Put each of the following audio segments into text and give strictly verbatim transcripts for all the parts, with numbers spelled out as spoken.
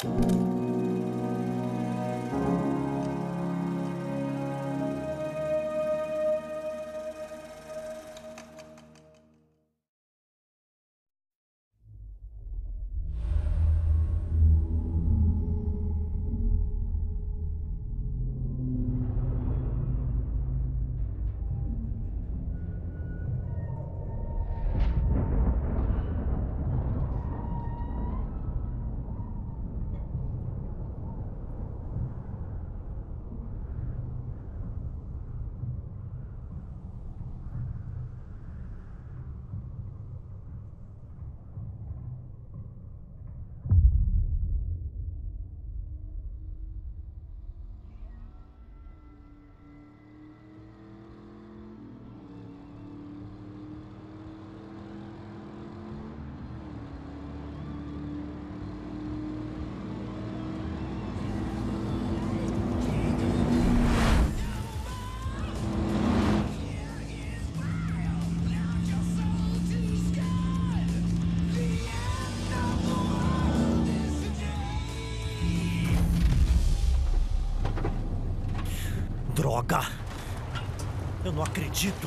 Droga! Eu não acredito!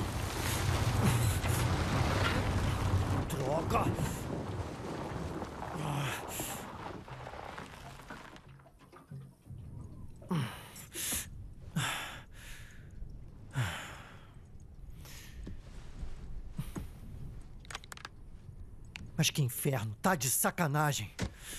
Droga! Mas que inferno! Tá de sacanagem!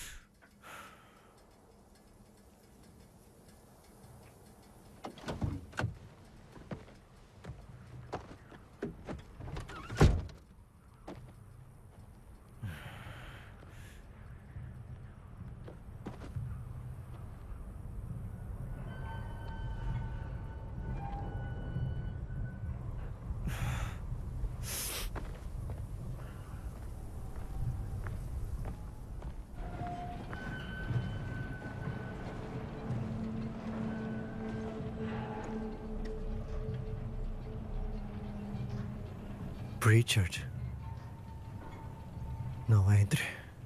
Richard, não entre.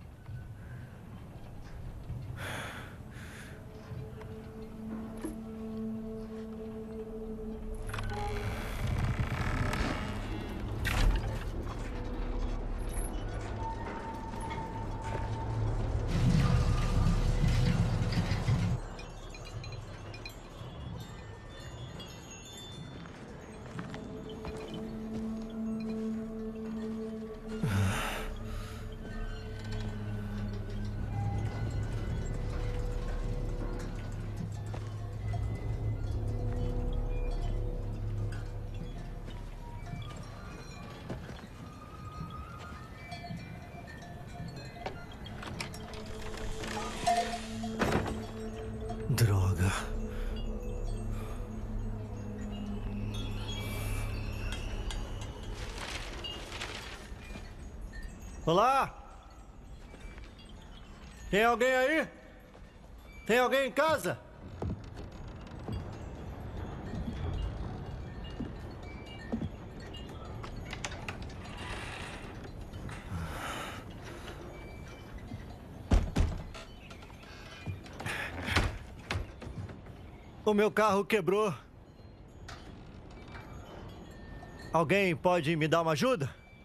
Droga. Olá? Tem alguém aí? Tem alguém em casa? O meu carro quebrou. Alguém pode me dar uma ajuda?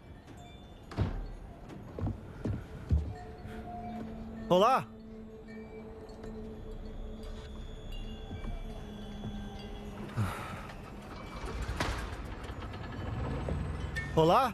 Olá? Olá?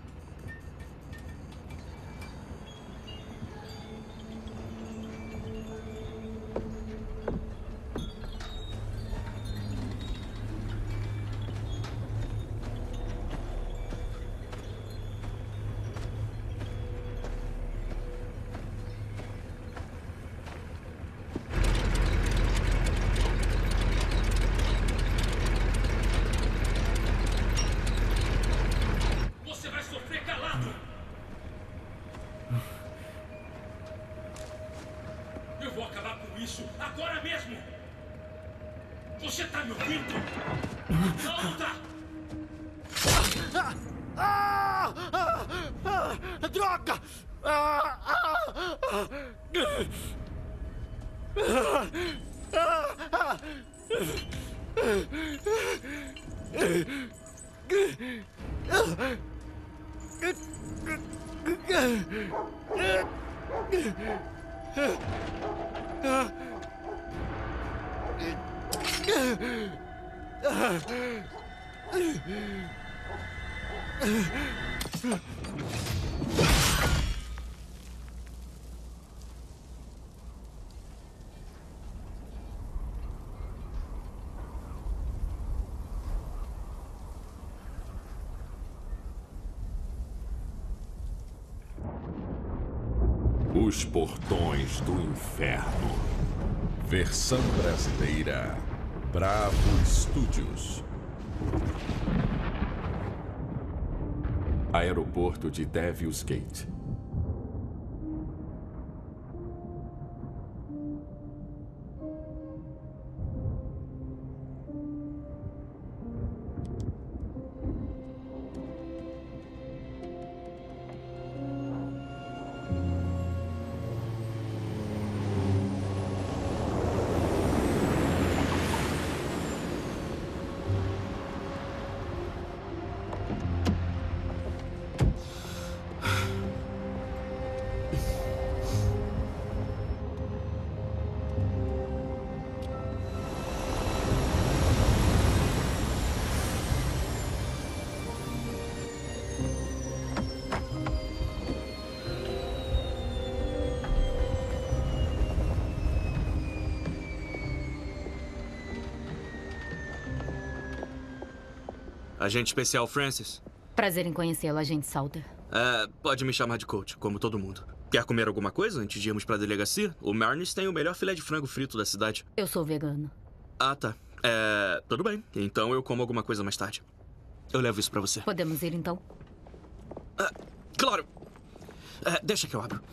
Eu vou acabar com isso agora mesmo! Você tá me ouvindo? Volta! Ah! Ah! Ah! Ah! Droga! Ah! Ah! Os Portões do Inferno. Versão brasileira. Bravo Studios. Aeroporto de Devil's Gate. Agente especial Francis. Prazer em conhecê-lo, agente Salter. É, pode me chamar de coach, como todo mundo. Quer comer alguma coisa antes de irmos pra delegacia? O Marnis tem o melhor filé de frango frito da cidade. Eu sou vegano. Ah, tá. É, tudo bem. Então eu como alguma coisa mais tarde. Eu levo isso pra você. Podemos ir, então? Ah, claro. É, deixa que eu abro.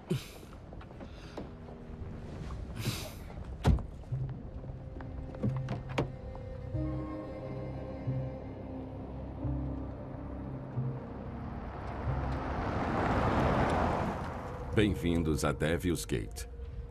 Bem-vindos a Devil's Gate.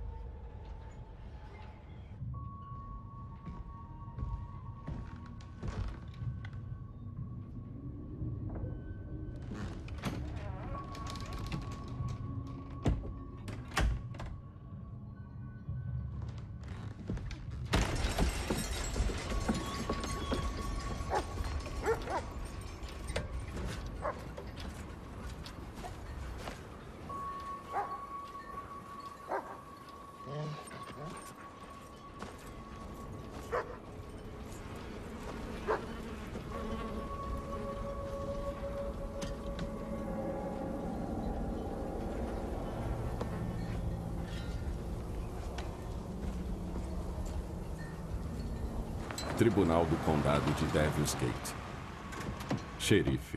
Tribunal do Condado de Devil's Gate. Xerife.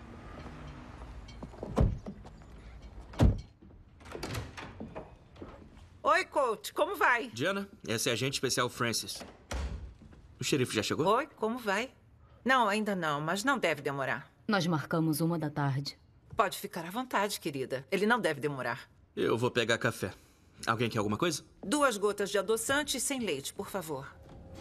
Oi, coach. Como vai? Diana, essa é a agente especial Francis. O xerife já chegou? Oi, como vai? Não, ainda não, mas não deve demorar. Nós marcamos uma da tarde. Pode ficar à vontade, querida. Ele não deve demorar. Eu vou pegar café. Alguém quer alguma coisa? Duas gotas de adoçante sem leite, por favor.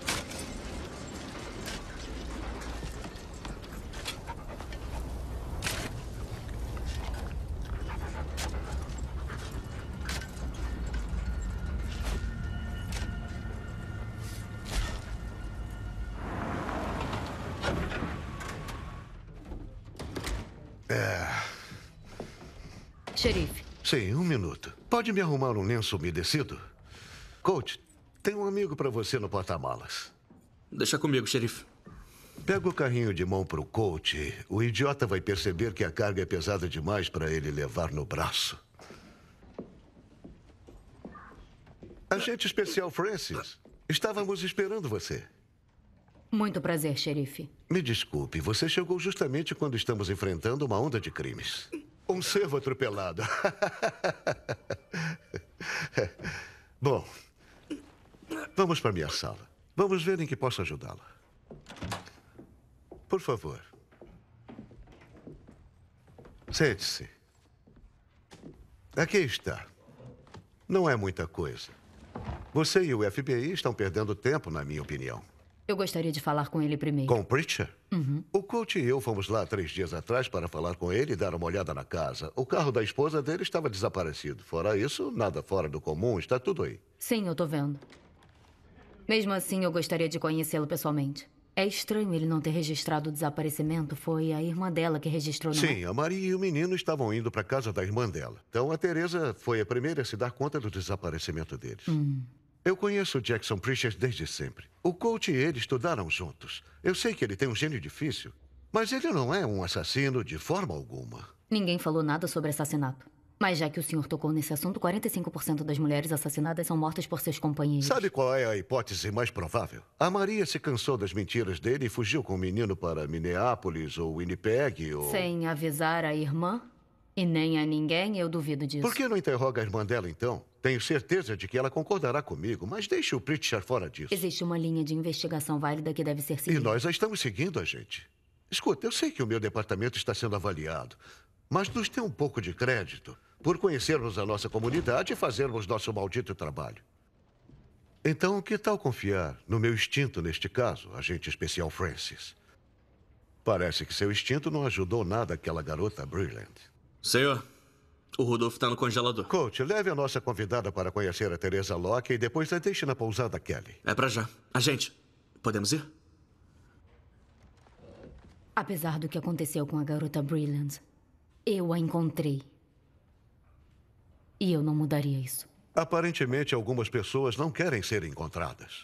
Xerife. Sim, um minuto. Pode me arrumar um lenço umedecido? Coach, tem um amigo para você no porta-malas. Deixa comigo, xerife. Pega o carrinho de mão pro coach. O idiota vai perceber que a carga é pesada demais para ele levar no braço. Agente especial Francis, estávamos esperando você. Muito prazer, xerife. Me desculpe, você chegou justamente quando estamos enfrentando uma onda de crimes. Um cervo atropelado. Bom, vamos para minha sala. Vamos ver em que posso ajudá-la. Por favor. Sente-se. Aqui está. Não é muita coisa. Você e o F B I estão perdendo tempo, na minha opinião. Eu gostaria de falar com ele primeiro. Com o Preacher? Uhum. O coach e eu fomos lá três dias atrás para falar com ele e dar uma olhada na casa. O carro da esposa dele estava desaparecido. Fora isso, nada fora do comum, está tudo aí. Sim, eu tô vendo. Mesmo assim, eu gostaria de conhecê-lo pessoalmente. É estranho ele não ter registrado o desaparecimento. Foi a irmã dela que registrou, não é? Sim, a Maria e o menino estavam indo para a casa da irmã dela. Então a Teresa foi a primeira a se dar conta do desaparecimento deles. Hum. Eu conheço o Jackson Preacher desde sempre. O coach e ele estudaram juntos. Eu sei que ele tem um gênio difícil, mas ele não é um assassino de forma alguma. Ninguém falou nada sobre assassinato. Mas já que o senhor tocou nesse assunto, quarenta e cinco por cento das mulheres assassinadas são mortas por seus companheiros. Sabe qual é a hipótese mais provável? A Maria se cansou das mentiras dele e fugiu com o menino para Minneapolis ou Winnipeg ou... Sem avisar a irmã? E nem a ninguém, eu duvido disso. Por que não interroga a irmã dela, então? Tenho certeza de que ela concordará comigo, mas deixe o Preacher fora disso. Existe uma linha de investigação válida que deve ser seguida. E nós a estamos seguindo, agente. Escuta, eu sei que o meu departamento está sendo avaliado, mas nos dê um pouco de crédito por conhecermos a nossa comunidade e fazermos nosso maldito trabalho. Então, que tal confiar no meu instinto neste caso, agente especial Francis? Parece que seu instinto não ajudou nada aquela garota Brilliant. Senhor, o Rudolph tá no congelador. Coach, leve a nossa convidada para conhecer a Teresa Locke e depois a deixe na pousada Kelly. É pra já. Agente, podemos ir? Apesar do que aconteceu com a garota Brilliant, eu a encontrei. E eu não mudaria isso. Aparentemente, algumas pessoas não querem ser encontradas.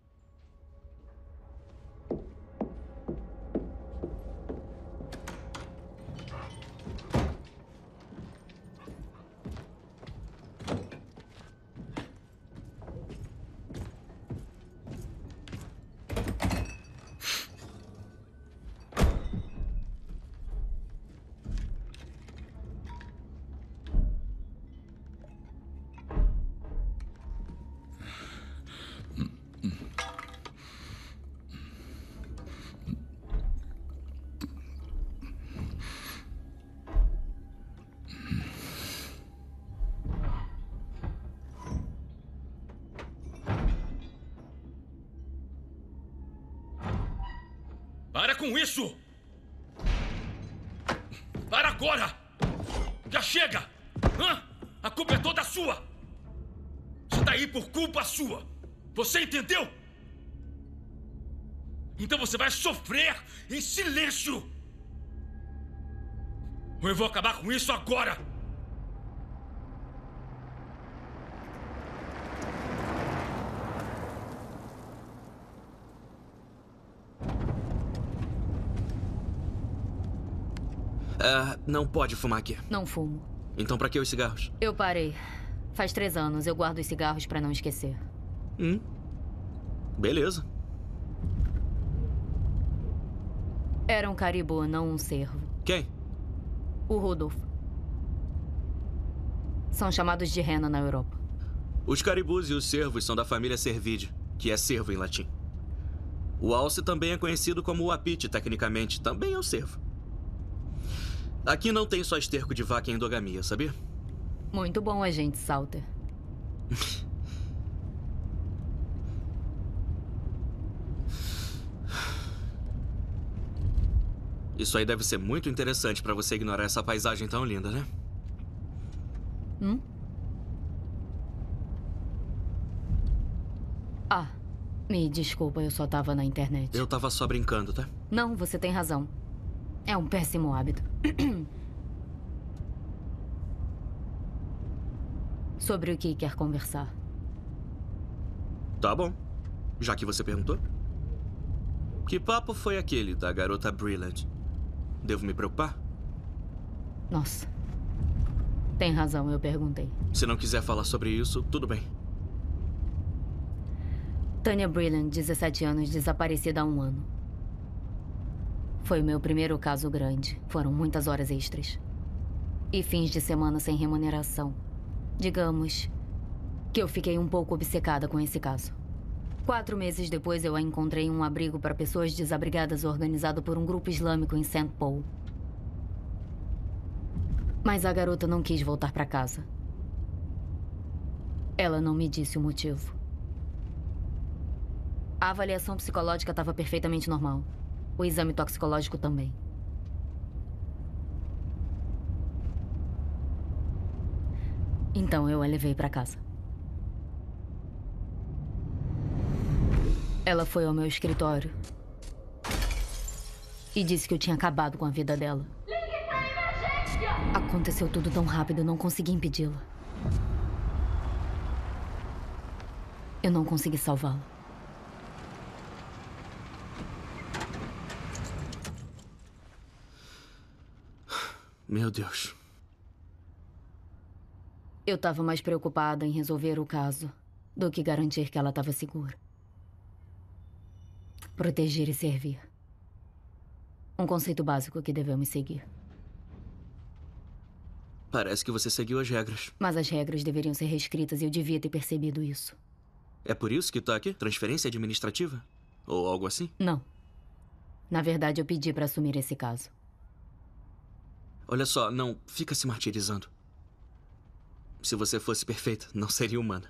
Para com isso! Para agora! Já chega! Hã? A culpa é toda sua! Você tá aí por culpa sua! Você entendeu? Então você vai sofrer em silêncio! Ou eu vou acabar com isso agora! É, não pode fumar aqui. Não fumo. Então pra que os cigarros? Eu parei. Faz três anos. Eu guardo os cigarros pra não esquecer. Hum. Beleza. Era um caribu, não um cervo. Quem? O Rudolph. São chamados de rena na Europa. Os caribus e os cervos são da família Cervide, que é cervo em latim. O alce também é conhecido como o apite, tecnicamente. Também é o cervo. Aqui não tem só esterco de vaca em endogamia, sabia? Muito bom, agente Salter. Isso aí deve ser muito interessante pra você ignorar essa paisagem tão linda, né? Hum? Ah, me desculpa, eu só tava na internet. Eu tava só brincando, tá? Não, você tem razão. É um péssimo hábito. Sobre o que quer conversar? Tá bom. Já que você perguntou. Que papo foi aquele da garota Brilliant? Devo me preocupar? Nossa. Tem razão, eu perguntei. Se não quiser falar sobre isso, tudo bem. Tanya Brilliant, dezessete anos, desaparecida há um ano. Foi o meu primeiro caso grande. Foram muitas horas extras. E fins de semana sem remuneração. Digamos que eu fiquei um pouco obcecada com esse caso. Quatro meses depois, eu a encontrei em um abrigo para pessoas desabrigadas organizado por um grupo islâmico em Saint Paul. Mas a garota não quis voltar para casa. Ela não me disse o motivo. A avaliação psicológica estava perfeitamente normal. O exame toxicológico também. Então eu a levei para casa. Ela foi ao meu escritório e disse que eu tinha acabado com a vida dela. Aconteceu tudo tão rápido, eu não consegui impedi-la. Eu não consegui salvá-la. Meu Deus. Eu estava mais preocupada em resolver o caso do que garantir que ela estava segura. Proteger e servir. Um conceito básico que devemos seguir. Parece que você seguiu as regras. Mas as regras deveriam ser reescritas e eu devia ter percebido isso. É por isso que tá aqui? Transferência administrativa? Ou algo assim? Não. Na verdade, eu pedi para assumir esse caso. Olha só, não fica se martirizando. Se você fosse perfeita, não seria humana.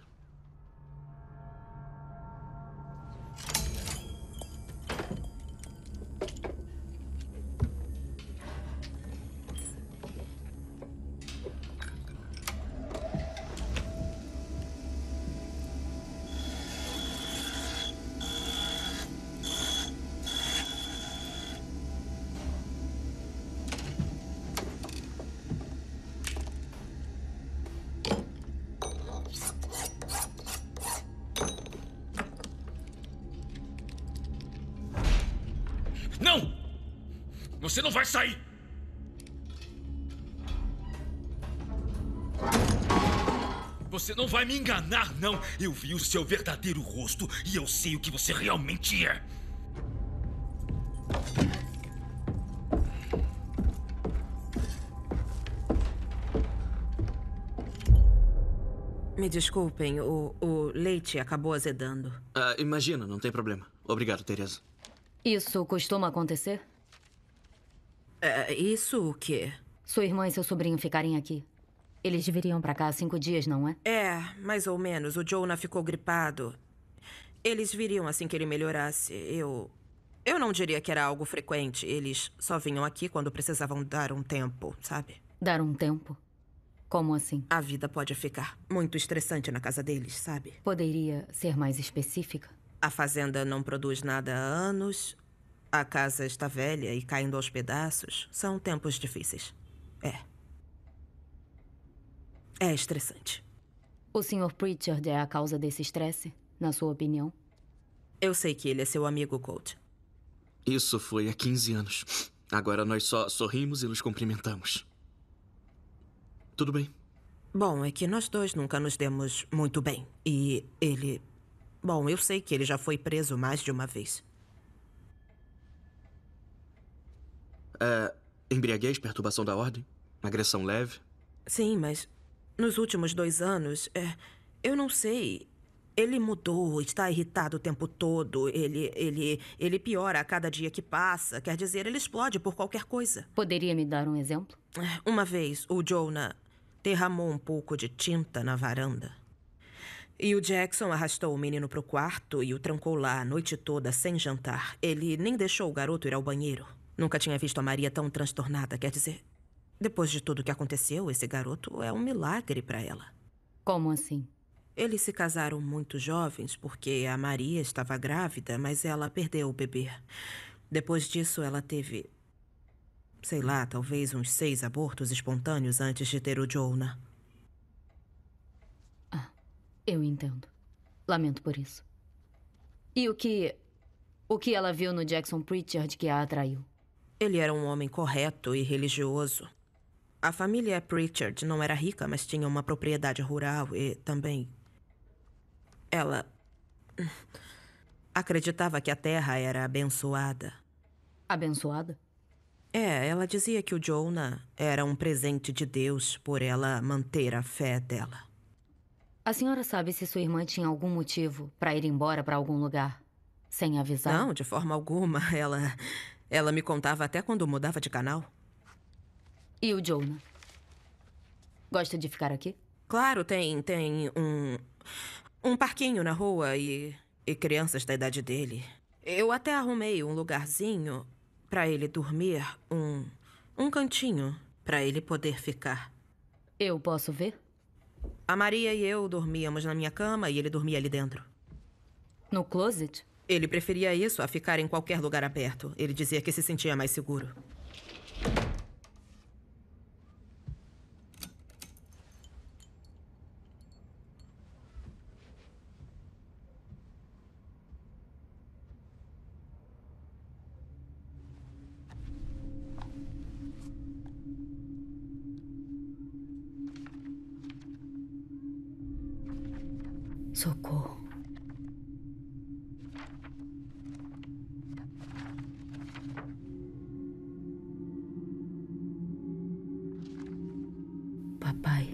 Não! Você não vai sair! Você não vai me enganar, não! Eu vi o seu verdadeiro rosto e eu sei o que você realmente é! Me desculpem, o, o leite acabou azedando. Ah, imagina, não tem problema. Obrigado, Teresa. Isso costuma acontecer? É, isso o quê? Sua irmã e seu sobrinho ficarem aqui. Eles deveriam pra cá há cinco dias, não é? É, mais ou menos. O Jonah ficou gripado. Eles viriam assim que ele melhorasse. Eu... Eu não diria que era algo frequente. Eles só vinham aqui quando precisavam dar um tempo, sabe? Dar um tempo? Como assim? A vida pode ficar muito estressante na casa deles, sabe? Poderia ser mais específica? A fazenda não produz nada há anos. A casa está velha e caindo aos pedaços. São tempos difíceis. É. É estressante. O senhor Pritchard é a causa desse estresse, na sua opinião? Eu sei que ele é seu amigo, Colt. Isso foi há quinze anos. Agora nós só sorrimos e nos cumprimentamos. Tudo bem. Bom, é que nós dois nunca nos demos muito bem. E ele... Bom, eu sei que ele já foi preso mais de uma vez. É, embriaguez, perturbação da ordem, agressão leve. Sim, mas nos últimos dois anos, é, eu não sei. Ele mudou, está irritado o tempo todo. Ele, ele, ele piora a cada dia que passa. Quer dizer, ele explode por qualquer coisa. Poderia me dar um exemplo? Uma vez, o Jonah derramou um pouco de tinta na varanda. E o Jackson arrastou o menino para o quarto e o trancou lá a noite toda sem jantar. Ele nem deixou o garoto ir ao banheiro. Nunca tinha visto a Maria tão transtornada. Quer dizer, depois de tudo que aconteceu, esse garoto é um milagre para ela. Como assim? Eles se casaram muito jovens porque a Maria estava grávida, mas ela perdeu o bebê. Depois disso, ela teve, sei lá, talvez uns seis abortos espontâneos antes de ter o Jonah. Ah, eu entendo. Lamento por isso. E o que... O que ela viu no Jackson Pritchard que a atraiu? Ele era um homem correto e religioso. A família Pritchard não era rica, mas tinha uma propriedade rural e também... Ela... acreditava que a terra era abençoada. Abençoada? É, ela dizia que o Jonah era um presente de Deus por ela manter a fé dela. A senhora sabe se sua irmã tinha algum motivo para ir embora para algum lugar sem avisar? Não, de forma alguma. Ela... Ela me contava até quando mudava de canal. E o Jonah? Gosta de ficar aqui? Claro, tem, tem um... Um parquinho na rua e... E crianças da idade dele. Eu até arrumei um lugarzinho pra ele dormir, um, um cantinho pra ele poder ficar. Eu posso ver? A Maria e eu dormíamos na minha cama e ele dormia ali dentro. No closet? Ele preferia isso a ficar em qualquer lugar aberto. Ele dizia que se sentia mais seguro. Socorro. Papai.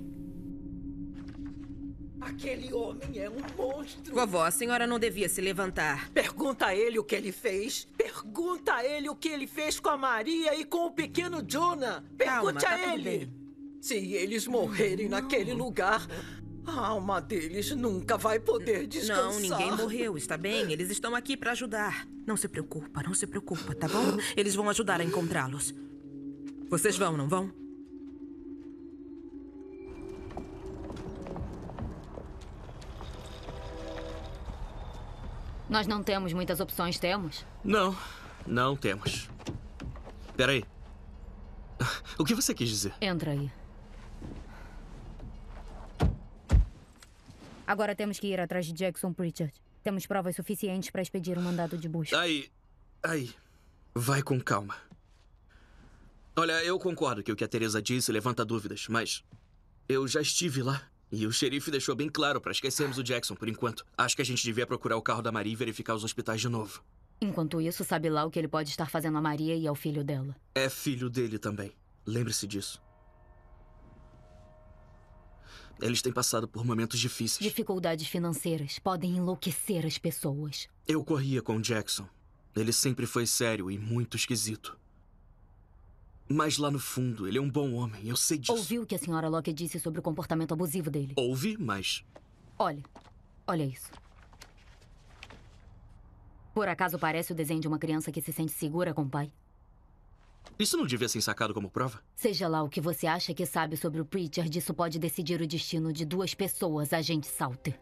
Aquele homem é um monstro. Vovó, a senhora não devia se levantar. Pergunta a ele o que ele fez. Pergunta a ele o que ele fez com a Maria e com o pequeno Jonah. Pergunte Calma, a tá tudo ele. bem. Se eles morrerem naquele lugar, a alma deles nunca vai poder descansar. Não, ninguém morreu, está bem? Eles estão aqui para ajudar. Não se preocupa, não se preocupa, tá bom? Eles vão ajudar a encontrá-los. Vocês vão, não vão? Nós não temos muitas opções, temos? Não, não temos. Peraí. O que você quis dizer? Entra aí. Agora temos que ir atrás de Jackson Pritchard. Temos provas suficientes para expedir um mandado de busca. Aí, aí. Vai com calma. Olha, eu concordo que o que a Teresa disse levanta dúvidas, mas eu já estive lá. E o xerife deixou bem claro para esquecermos o Jackson por enquanto. Acho que a gente devia procurar o carro da Maria e verificar os hospitais de novo. Enquanto isso, sabe lá o que ele pode estar fazendo a Maria e ao filho dela. É filho dele também. Lembre-se disso. Eles têm passado por momentos difíceis. Dificuldades financeiras podem enlouquecer as pessoas. Eu corria com o Jackson. Ele sempre foi sério e muito esquisito. Mas lá no fundo, ele é um bom homem, eu sei disso. Ouviu o que a senhora Locke disse sobre o comportamento abusivo dele? Ouvi, mas... Olha, olha isso. Por acaso parece o desenho de uma criança que se sente segura com o pai? Isso não devia ser sacado como prova? Seja lá o que você acha que sabe sobre o Pritchard, isso pode decidir o destino de duas pessoas, agente Salter.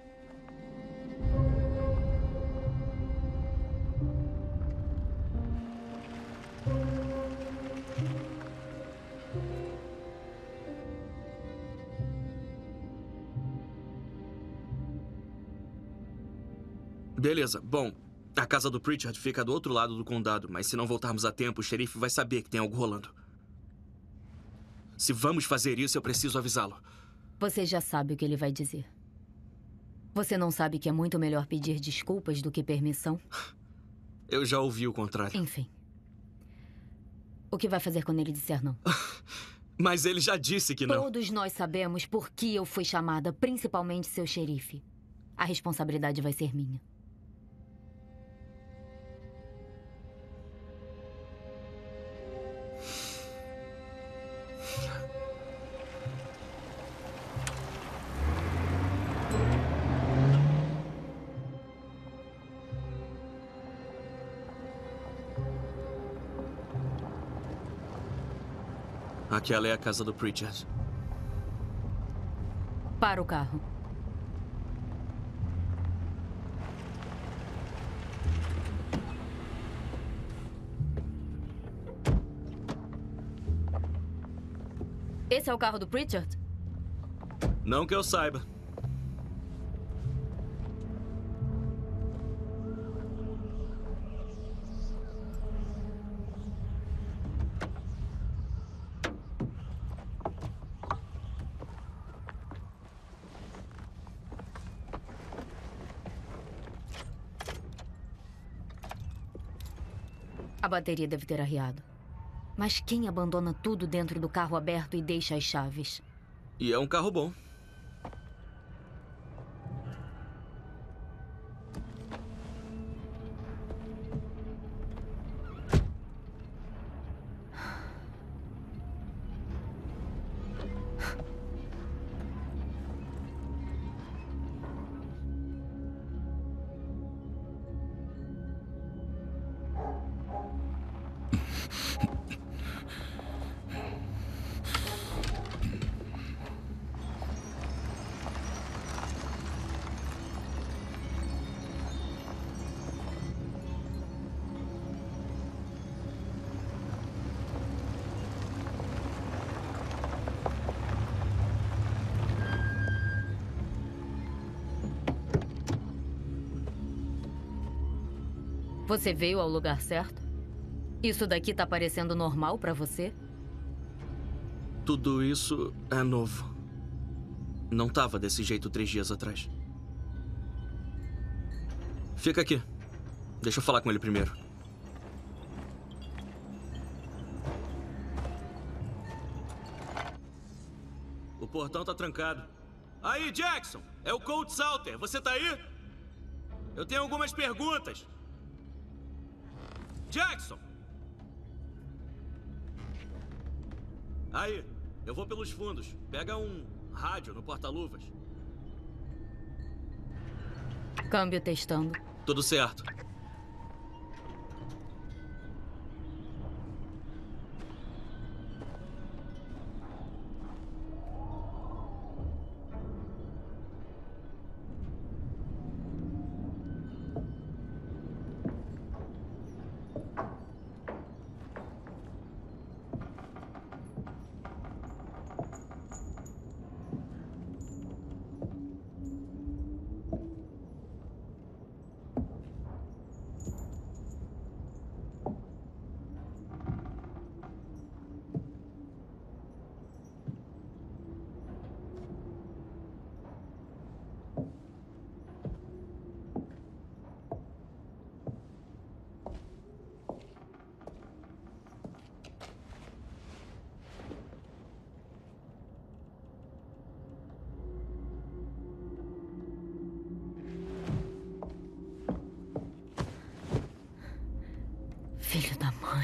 Beleza, bom, a casa do Pritchard fica do outro lado do condado, mas se não voltarmos a tempo, o xerife vai saber que tem algo rolando. Se vamos fazer isso, eu preciso avisá-lo. Você já sabe o que ele vai dizer. Você não sabe que é muito melhor pedir desculpas do que permissão? Eu já ouvi o contrário. Enfim. O que vai fazer quando ele disser não? Mas ele já disse que não. Todos nós sabemos por que eu fui chamada, principalmente seu xerife. A responsabilidade vai ser minha. Aquela é a casa do Pritchard. Para o carro. Esse é o carro do Pritchard? Não que eu saiba. A bateria deve ter arriado. Mas quem abandona tudo dentro do carro aberto e deixa as chaves? E é um carro bom. Você veio ao lugar certo? Isso daqui tá parecendo normal pra você? Tudo isso é novo. Não tava desse jeito três dias atrás. Fica aqui. Deixa eu falar com ele primeiro. O portão tá trancado. Aí, Jackson! É o Colt Salter. Você tá aí? Eu tenho algumas perguntas. Jackson! Aí, eu vou pelos fundos. Pega um rádio no porta-luvas. Câmbio testando. Tudo certo. Filho da mãe.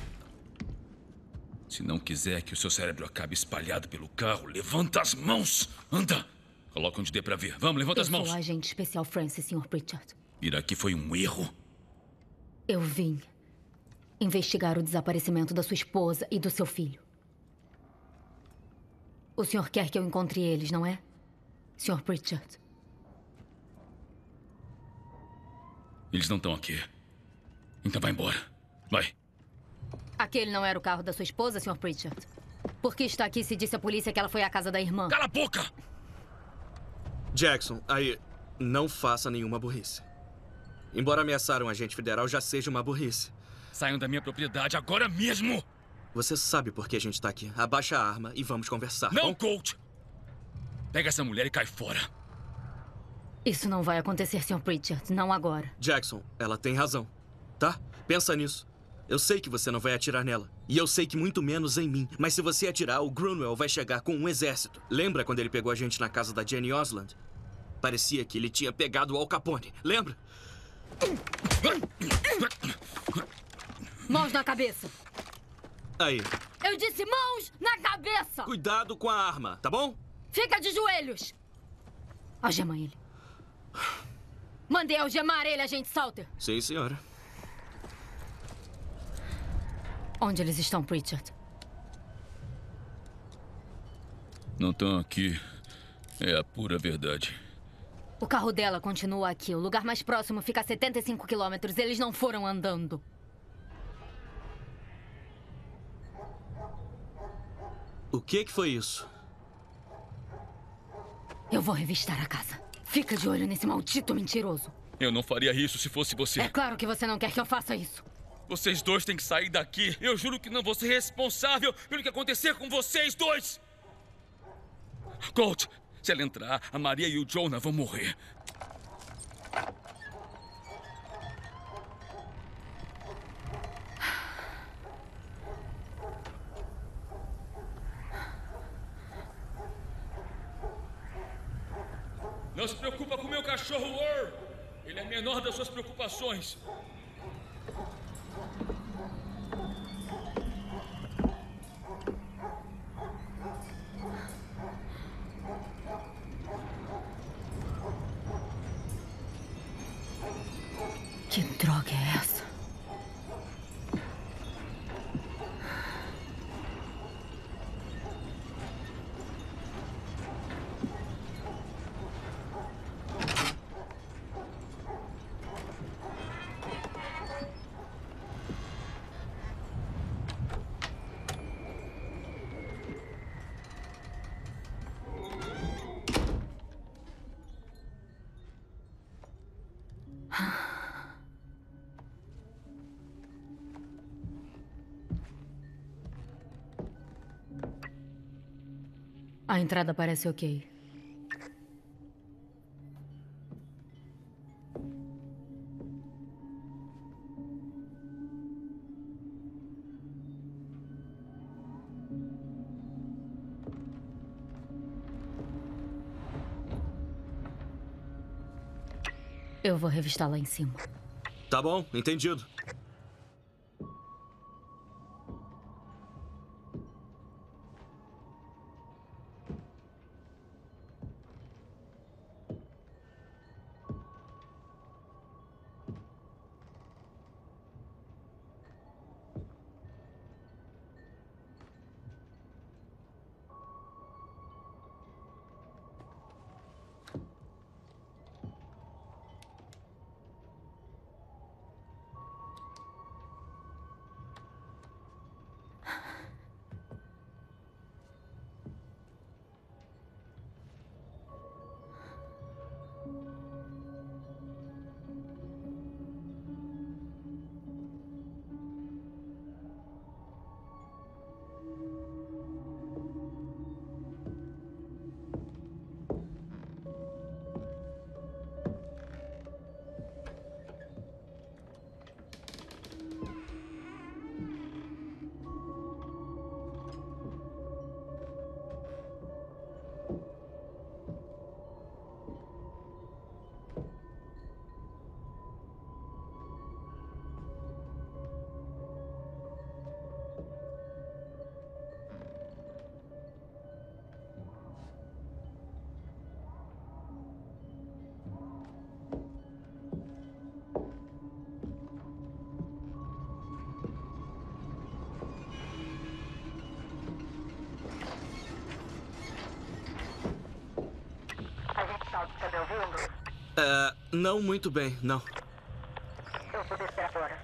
Se não quiser que o seu cérebro acabe espalhado pelo carro, levanta as mãos! Anda! Coloca onde dê pra ver. Vamos, levanta Eu as mãos. sou o agente especial Francis, senhor Pritchard. Ir aqui foi um erro. Eu vim investigar o desaparecimento da sua esposa e do seu filho. O senhor quer que eu encontre eles, não é, senhor Pritchard? Eles não estão aqui. Então vai embora. Vai. Aquele não era o carro da sua esposa, senhor Pritchard? Por que está aqui se disse à polícia que ela foi à casa da irmã? Cala a boca! Jackson, aí, não faça nenhuma burrice. Embora ameaçar um agente federal já seja uma burrice. Saiam da minha propriedade agora mesmo! Você sabe por que a gente tá aqui. Abaixa a arma e vamos conversar. Não, bom? Colt! Pega essa mulher e cai fora. Isso não vai acontecer, senhor Pritchard. Não agora. Jackson, ela tem razão, tá? Pensa nisso. Eu sei que você não vai atirar nela. E eu sei que muito menos em mim. Mas se você atirar, o Grunwell vai chegar com um exército. Lembra quando ele pegou a gente na casa da Jenny Osland? Parecia que ele tinha pegado o Al Capone. Lembra? Mãos na cabeça. Aí. Eu disse mãos na cabeça! Cuidado com a arma, tá bom? Fica de joelhos! Algema ele. Mandei algemar ele, agente Salter. Sim, senhora. Onde eles estão, Pritchard? Não estão aqui. É a pura verdade. O carro dela continua aqui. O lugar mais próximo fica a setenta e cinco quilômetros. Eles não foram andando. O que que foi isso? Eu vou revistar a casa. Fica de olho nesse maldito mentiroso. Eu não faria isso se fosse você. É claro que você não quer que eu faça isso. Vocês dois têm que sair daqui. Eu juro que não vou ser responsável pelo que acontecer com vocês dois. Colt, se ela entrar, a Maria e o Jonah vão morrer. Não se preocupa com o meu cachorro, Earl. Ele é a menor das suas preocupações. Que droga é essa? A entrada parece ok. Eu vou revistar lá em cima. Tá bom, entendido. É, não muito bem, não. Eu vou descer agora.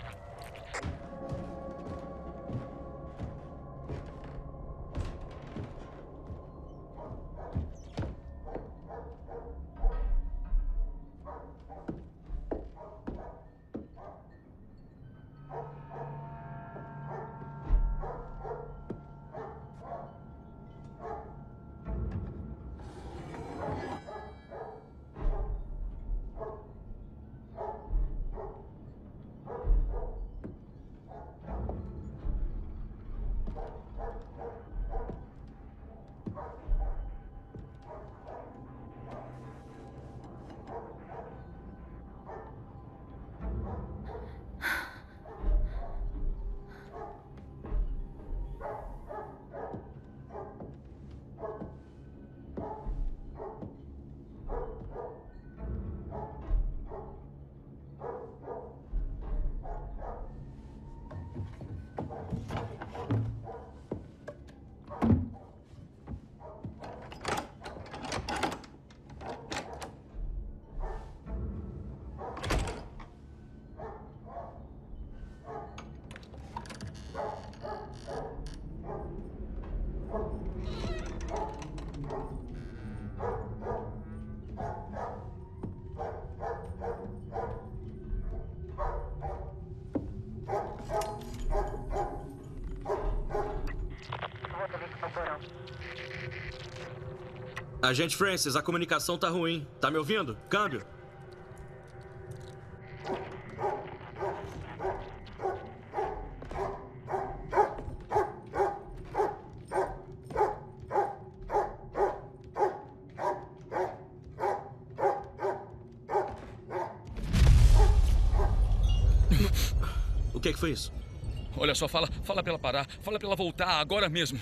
Agente Francis, a comunicação tá ruim. Tá me ouvindo? Câmbio. O que que foi isso? Olha só, fala, fala pra ela parar. Fala pra ela voltar agora mesmo.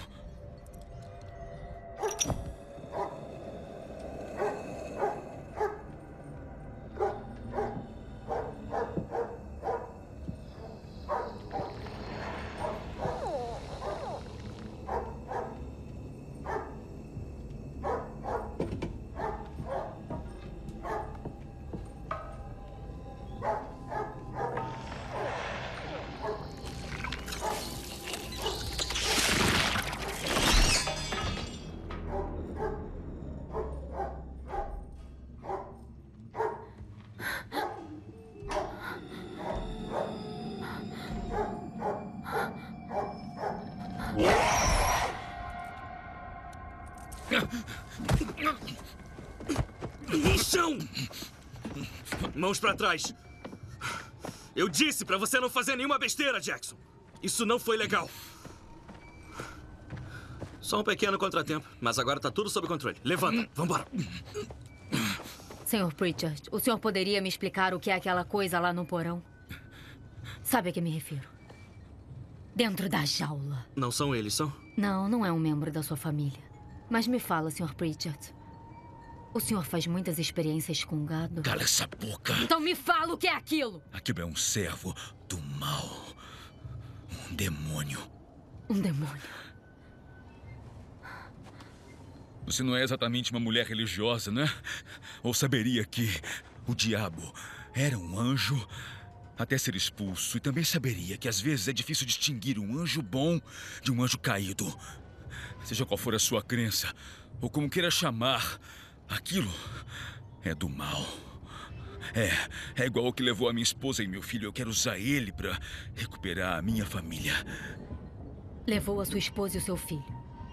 No chão! Mãos pra trás. Eu disse pra você não fazer nenhuma besteira, Jackson. Isso não foi legal. Só um pequeno contratempo, mas agora tá tudo sob controle. Levanta, vambora. senhor Pritchard, o senhor poderia me explicar o que é aquela coisa lá no porão? Sabe a que me refiro? Dentro da jaula. Não são eles, são? Não, não é um membro da sua família. Mas me fala, senhor Pritchard. O senhor faz muitas experiências com gado? Cala essa boca. Então me fala o que é aquilo. Aquilo é um servo do mal. Um demônio. Um demônio. Você não é exatamente uma mulher religiosa, né? Ou saberia que o diabo era um anjo até ser expulso. E também saberia que às vezes é difícil distinguir um anjo bom de um anjo caído. Seja qual for a sua crença, ou como queira chamar, aquilo é do mal. É, é igual ao que levou a minha esposa e meu filho. Eu quero usar ele para recuperar a minha família. Levou a sua esposa e o seu filho.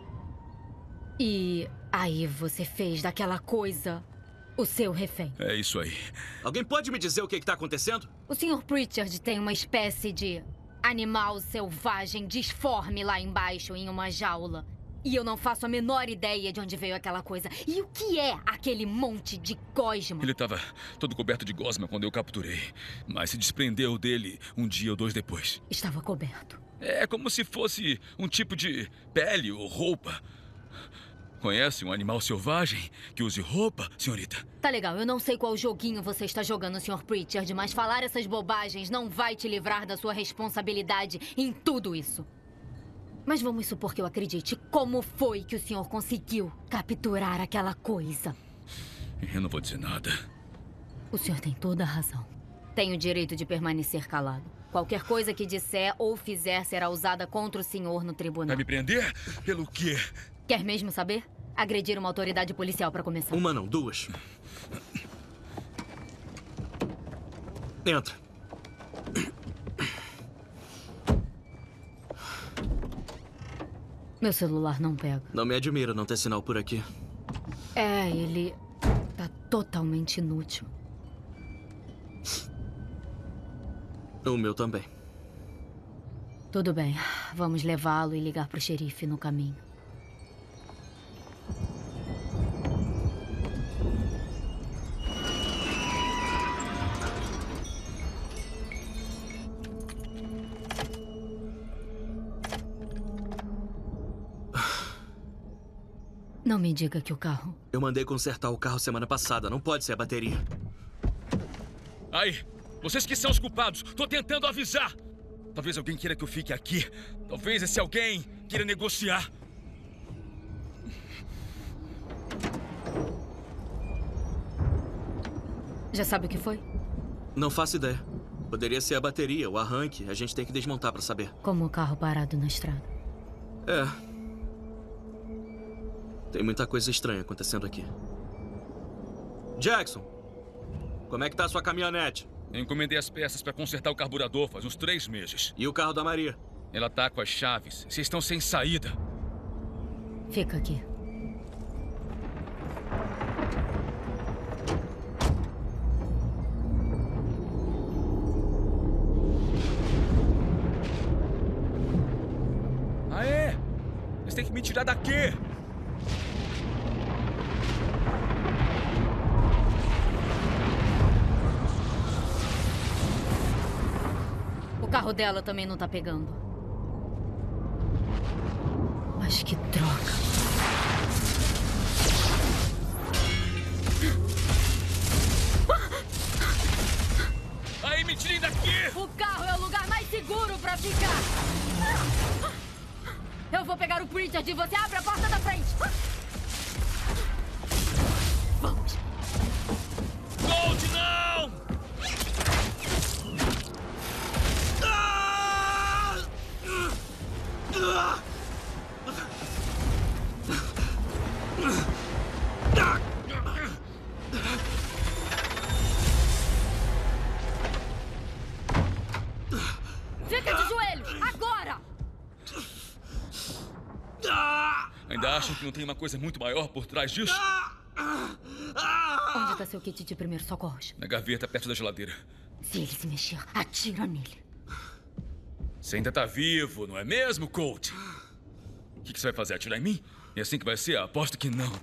E aí você fez daquela coisa o seu refém. É isso aí. Alguém pode me dizer o que está acontecendo? O senhor Pritchard tem uma espécie de animal selvagem disforme lá embaixo em uma jaula. E eu não faço a menor ideia de onde veio aquela coisa. E o que é aquele monte de gosma? Ele estava todo coberto de gosma quando eu capturei. Mas se desprendeu dele um dia ou dois depois. Estava coberto. É como se fosse um tipo de pele ou roupa. Conhece um animal selvagem que use roupa, senhorita? Tá legal, eu não sei qual joguinho você está jogando, senhor Pritchard, mas falar essas bobagens não vai te livrar da sua responsabilidade em tudo isso. Mas vamos supor que eu acredite. Como foi que o senhor conseguiu capturar aquela coisa? Eu não vou dizer nada. O senhor tem toda a razão. Tem o direito de permanecer calado. Qualquer coisa que disser ou fizer será usada contra o senhor no tribunal. Vai me prender? Pelo quê? Quer mesmo saber? Agredir uma autoridade policial para começar. Uma não, duas. Entra. Meu celular não pega. Não me admira não ter sinal por aqui. É, ele tá totalmente inútil. O meu também. Tudo bem. Vamos levá-lo e ligar pro xerife no caminho. Não me diga que o carro... Eu mandei consertar o carro semana passada. Não pode ser a bateria. Aí, vocês que são os culpados. Tô tentando avisar. Talvez alguém queira que eu fique aqui. Talvez esse alguém queira negociar. Já sabe o que foi? Não faço ideia. Poderia ser a bateria, o arranque. A gente tem que desmontar pra saber. Como o carro parado na estrada. É. Tem muita coisa estranha acontecendo aqui. Jackson, como é que tá a sua caminhonete? Eu encomendei as peças para consertar o carburador faz uns três meses. E o carro da Maria? Ela tá com as chaves. Vocês estão sem saída. Fica aqui. Aê! Vocês têm que me tirar daqui! O carro dela também não tá pegando. Mas que droga. Aí, me tirem daqui! O carro é o lugar mais seguro pra ficar. Eu vou pegar o Pritchard e você abre a porta da frente. Vamos. Gold, não! Fica de joelhos, agora! Ainda acham que não tem uma coisa muito maior por trás disso? Onde está seu kit de primeiros socorros? Na gaveta, perto da geladeira. Se ele se mexer, atira nele. Você ainda tá vivo, não é mesmo, Colt? O que, que você vai fazer? Atirar em mim? É assim que vai ser? Aposto que não.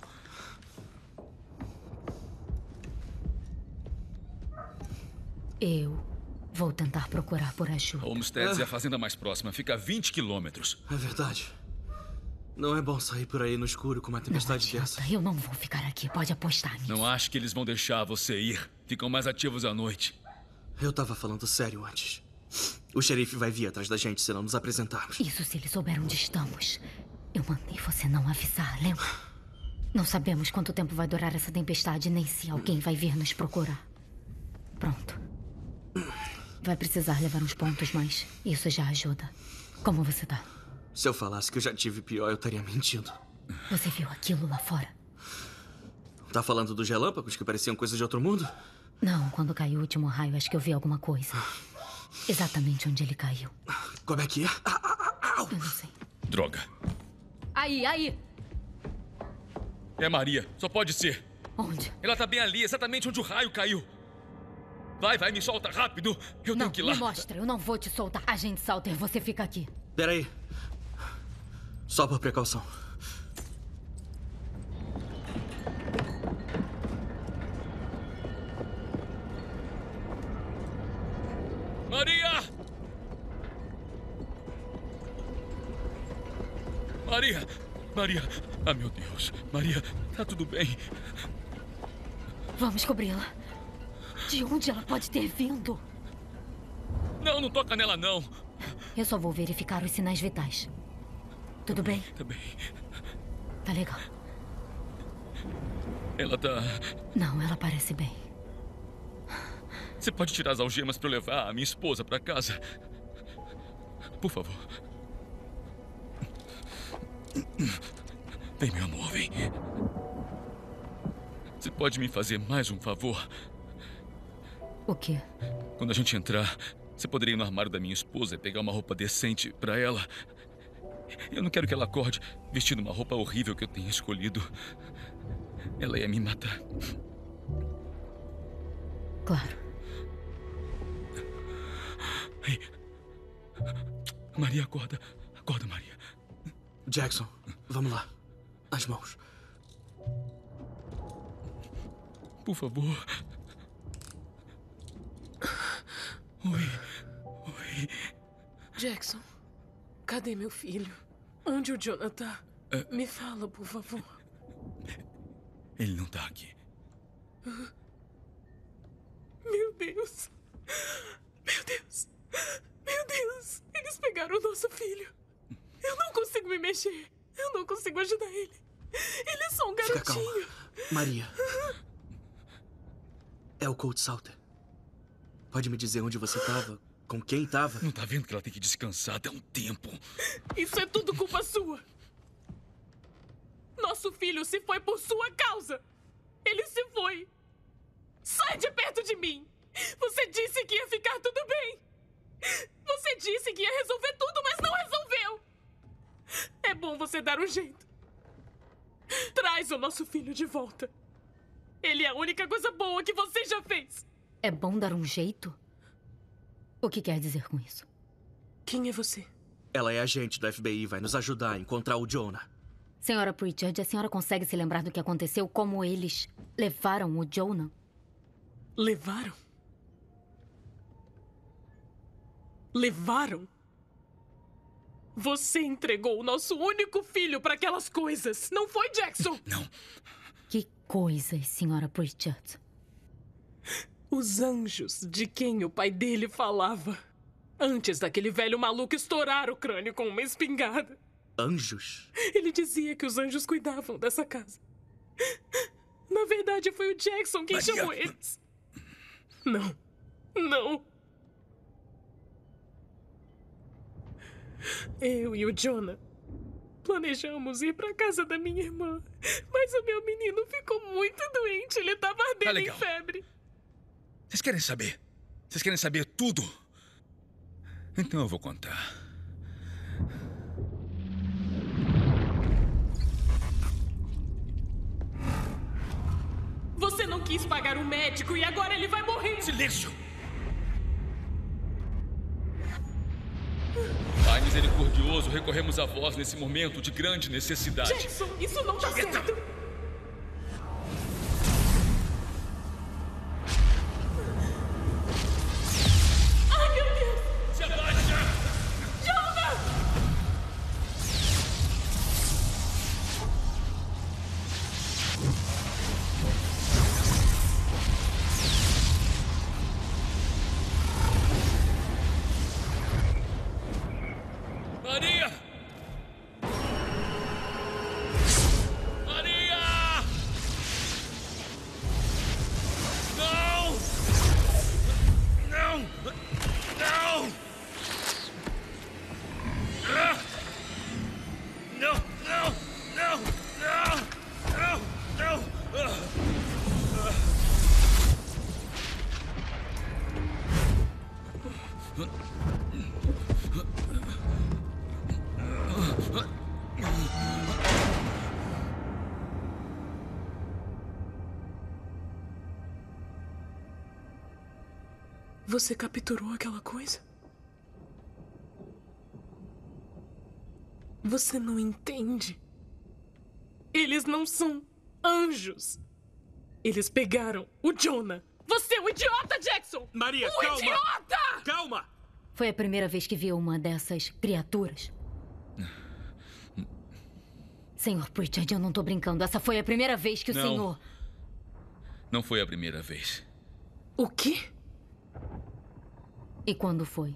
Eu vou tentar procurar por ajuda. Homestead é a fazenda mais próxima. Fica a vinte quilômetros. É verdade. Não é bom sair por aí no escuro com uma tempestade dessa. Eu não vou ficar aqui, pode apostar nisso. Não acho que eles vão deixar você ir. Ficam mais ativos à noite. Eu tava falando sério antes. O xerife vai vir atrás da gente se não nos apresentarmos. Isso se eles souberam onde estamos. Eu mandei você não avisar, lembra? Não sabemos quanto tempo vai durar essa tempestade, nem se alguém vai vir nos procurar. Pronto. Vai precisar levar uns pontos, mas isso já ajuda. Como você tá? Se eu falasse que eu já tive pior, eu estaria mentindo. Você viu aquilo lá fora? Tá falando dos relâmpagos que pareciam coisas de outro mundo? Não, quando caiu o último raio, acho que eu vi alguma coisa. Exatamente onde ele caiu. Como é que é? Eu não sei. Droga. Aí, aí! É a Maria. Só pode ser. Onde? Ela tá bem ali, exatamente onde o raio caiu. Vai, vai, me solta rápido. Eu não, tenho que ir lá. Me mostra, eu não vou te soltar. Agente Salter, você fica aqui. Peraí. Só por precaução. Maria! Maria! Maria! Ah, meu Deus. Maria, tá tudo bem? Vamos cobri-la. De onde ela pode ter vindo? Não, não toca nela, não. Eu só vou verificar os sinais vitais. Tudo bem? Tá bem. Tá legal. Ela tá... Não, ela parece bem. Você pode tirar as algemas pra eu levar a minha esposa pra casa? Por favor. Vem, meu amor, vem. Você pode me fazer mais um favor? O quê? Quando a gente entrar, você poderia ir no armário da minha esposa e pegar uma roupa decente pra ela? Eu não quero que ela acorde vestindo uma roupa horrível que eu tenha escolhido. Ela ia me matar. Claro. Ei. Maria, acorda. Acorda, Maria. Jackson, vamos lá. As mãos. Por favor. Oi. Oi. Jackson, cadê meu filho? Onde o Jonah tá? É... Me fala, por favor. Ele não tá aqui. Meu Deus. Meu Deus. Meu Deus. Eles pegaram o nosso filho. Eu não consigo me mexer. Eu não consigo ajudar ele. Ele é só um garotinho. Fica calma. Maria. É o Colt Salter. Pode me dizer onde você tava? Com quem tava? Não tá vendo que ela tem que descansar até um tempo? Isso é tudo culpa sua. Nosso filho se foi por sua causa. Ele se foi. Sai de perto de mim. Você disse que ia ficar tudo bem. Você disse que ia resolver tudo, mas não resolveu. É bom você dar um jeito. Traz o nosso filho de volta. Ele é a única coisa boa que você já fez. É bom dar um jeito? O que quer dizer com isso? Quem é você? Ela é agente do F B I e vai nos ajudar a encontrar o Jonah. Senhora Pritchard, a senhora consegue se lembrar do que aconteceu? Como eles levaram o Jonah? Levaram? Levaram? Você entregou o nosso único filho para aquelas coisas, não foi, Jackson? Não. Que coisas, senhora Pritchard? Os anjos de quem o pai dele falava. Antes daquele velho maluco estourar o crânio com uma espingarda. Anjos? Ele dizia que os anjos cuidavam dessa casa. Na verdade, foi o Jackson quem Maria. chamou eles. Não. Não. Eu e o Jonah planejamos ir para casa da minha irmã. Mas o meu menino ficou muito doente. Ele estava ardendo Tá em legal. febre. Vocês querem saber? Vocês querem saber tudo? Então eu vou contar. Você não quis pagar o médico e agora ele vai morrer. Silêncio! Pai misericordioso, recorremos a vós nesse momento de grande necessidade. Jackson, isso não tá Quieta. certo. Ai, meu Deus! Se abaixa! Jonah! Maria! Maria! Não! Não! Não! Ah! Não! Não! Não! Não! Não! Não! Ah! Você capturou aquela coisa? Você não entende? Eles não são anjos. Eles pegaram o Jonah. Você é um idiota, Jackson! Maria, um calma! idiota! Calma! Foi a primeira vez que vi uma dessas criaturas. Senhor Pritchard, eu não tô brincando. Essa foi a primeira vez que o Não. senhor... Não foi a primeira vez. O quê? E quando foi?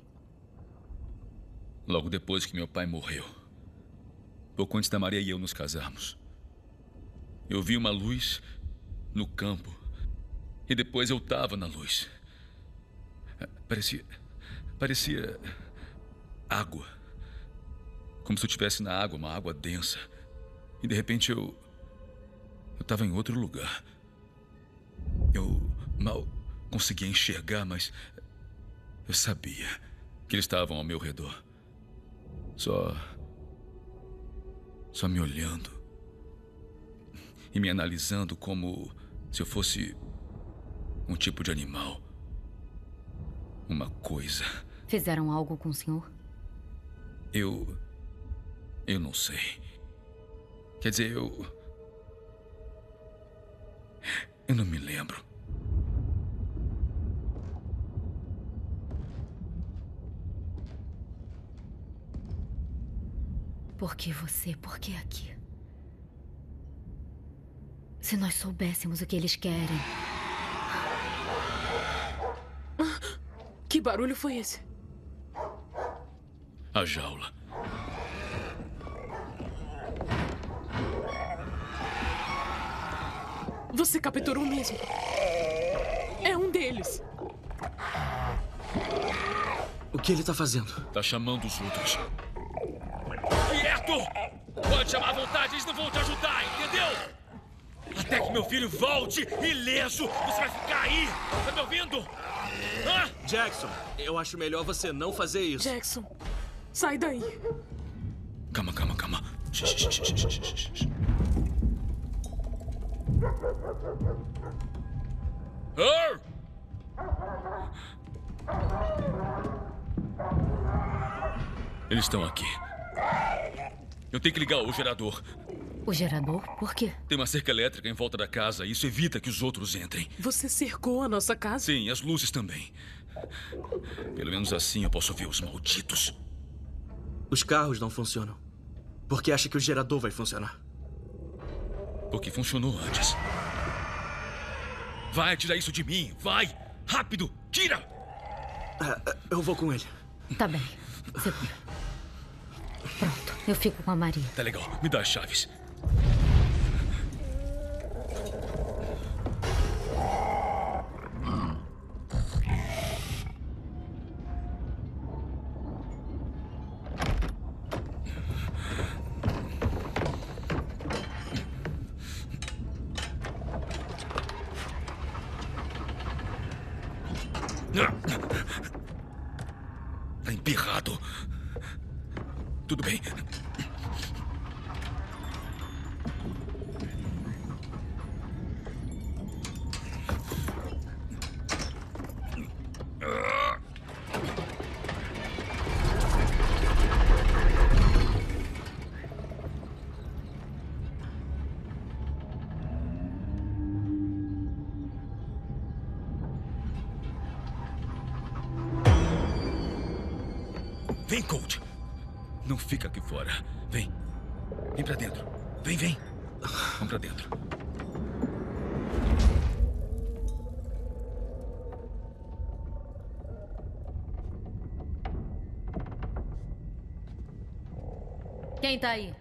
Logo depois que meu pai morreu. Pouco antes da Maria e eu nos casarmos. Eu vi uma luz no campo. E depois eu tava na luz. Parecia... Parecia... água. Como se eu estivesse na água, uma água densa. E de repente eu... Eu tava em outro lugar. Eu mal conseguia enxergar, mas... Eu sabia que eles estavam ao meu redor. Só... Só me olhando. E me analisando como se eu fosse um tipo de animal. Uma coisa. Fizeram algo com o senhor? Eu... Eu não sei. Quer dizer, eu... Eu não me lembro. Por que você? Por que aqui? Se nós soubéssemos o que eles querem... Que barulho foi esse? A jaula. Você capturou mesmo. É um deles. O que ele tá fazendo? Tá chamando os outros. Quieto! Pode chamar à vontade, eles não vão te ajudar, entendeu? Até que meu filho volte ileso, você vai ficar aí! Tá me ouvindo? Hã? Jackson, eu acho melhor você não fazer isso. Jackson, sai daí. Calma, calma, calma. Shh, shh, shh, shh, shh, shh, shh. Arr! Eles estão aqui. Eu tenho que ligar o gerador. O gerador? Por quê? Tem uma cerca elétrica em volta da casa. Isso evita que os outros entrem. Você cercou a nossa casa? Sim, as luzes também. Pelo menos assim eu posso ver os malditos. Os carros não funcionam. Por que acha que o gerador vai funcionar? Porque funcionou antes. Vai, tira isso de mim. Vai! Rápido! Tira! Ah, eu vou com ele. Tá bem. Segura. Pronto, eu fico com a Maria. Tá legal. Me dá as chaves. Tá emperrado. Tudo bem. Vem, Colt. Não fica aqui fora. Vem. Vem pra dentro. Vem, vem. Vamos pra dentro. Quem tá aí?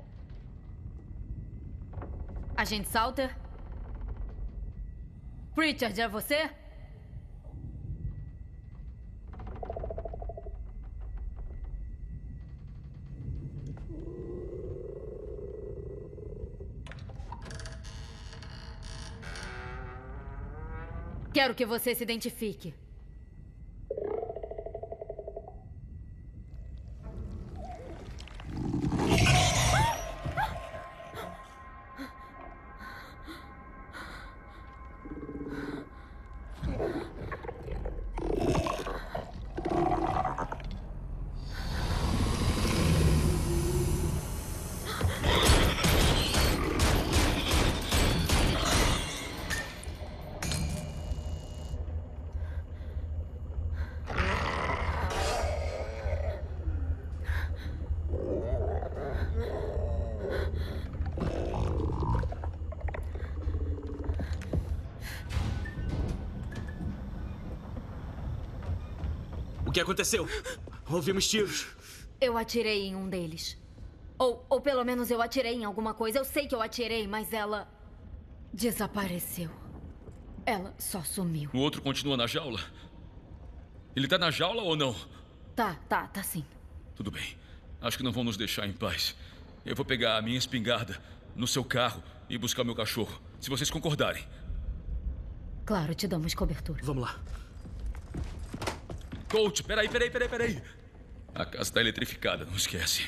Agente Salter? Pritchard, é você? Quero que você se identifique. O que aconteceu? Ouvimos tiros. Eu atirei em um deles. Ou, ou pelo menos eu atirei em alguma coisa. Eu sei que eu atirei, mas ela desapareceu. Ela só sumiu. O outro continua na jaula? Ele tá na jaula ou não? Tá, tá, tá sim. Tudo bem. Acho que não vão nos deixar em paz. Eu vou pegar a minha espingarda no seu carro e buscar o meu cachorro, se vocês concordarem. Claro, te damos cobertura. Vamos lá. Colt, peraí, peraí, peraí, peraí. A casa está eletrificada, não esquece.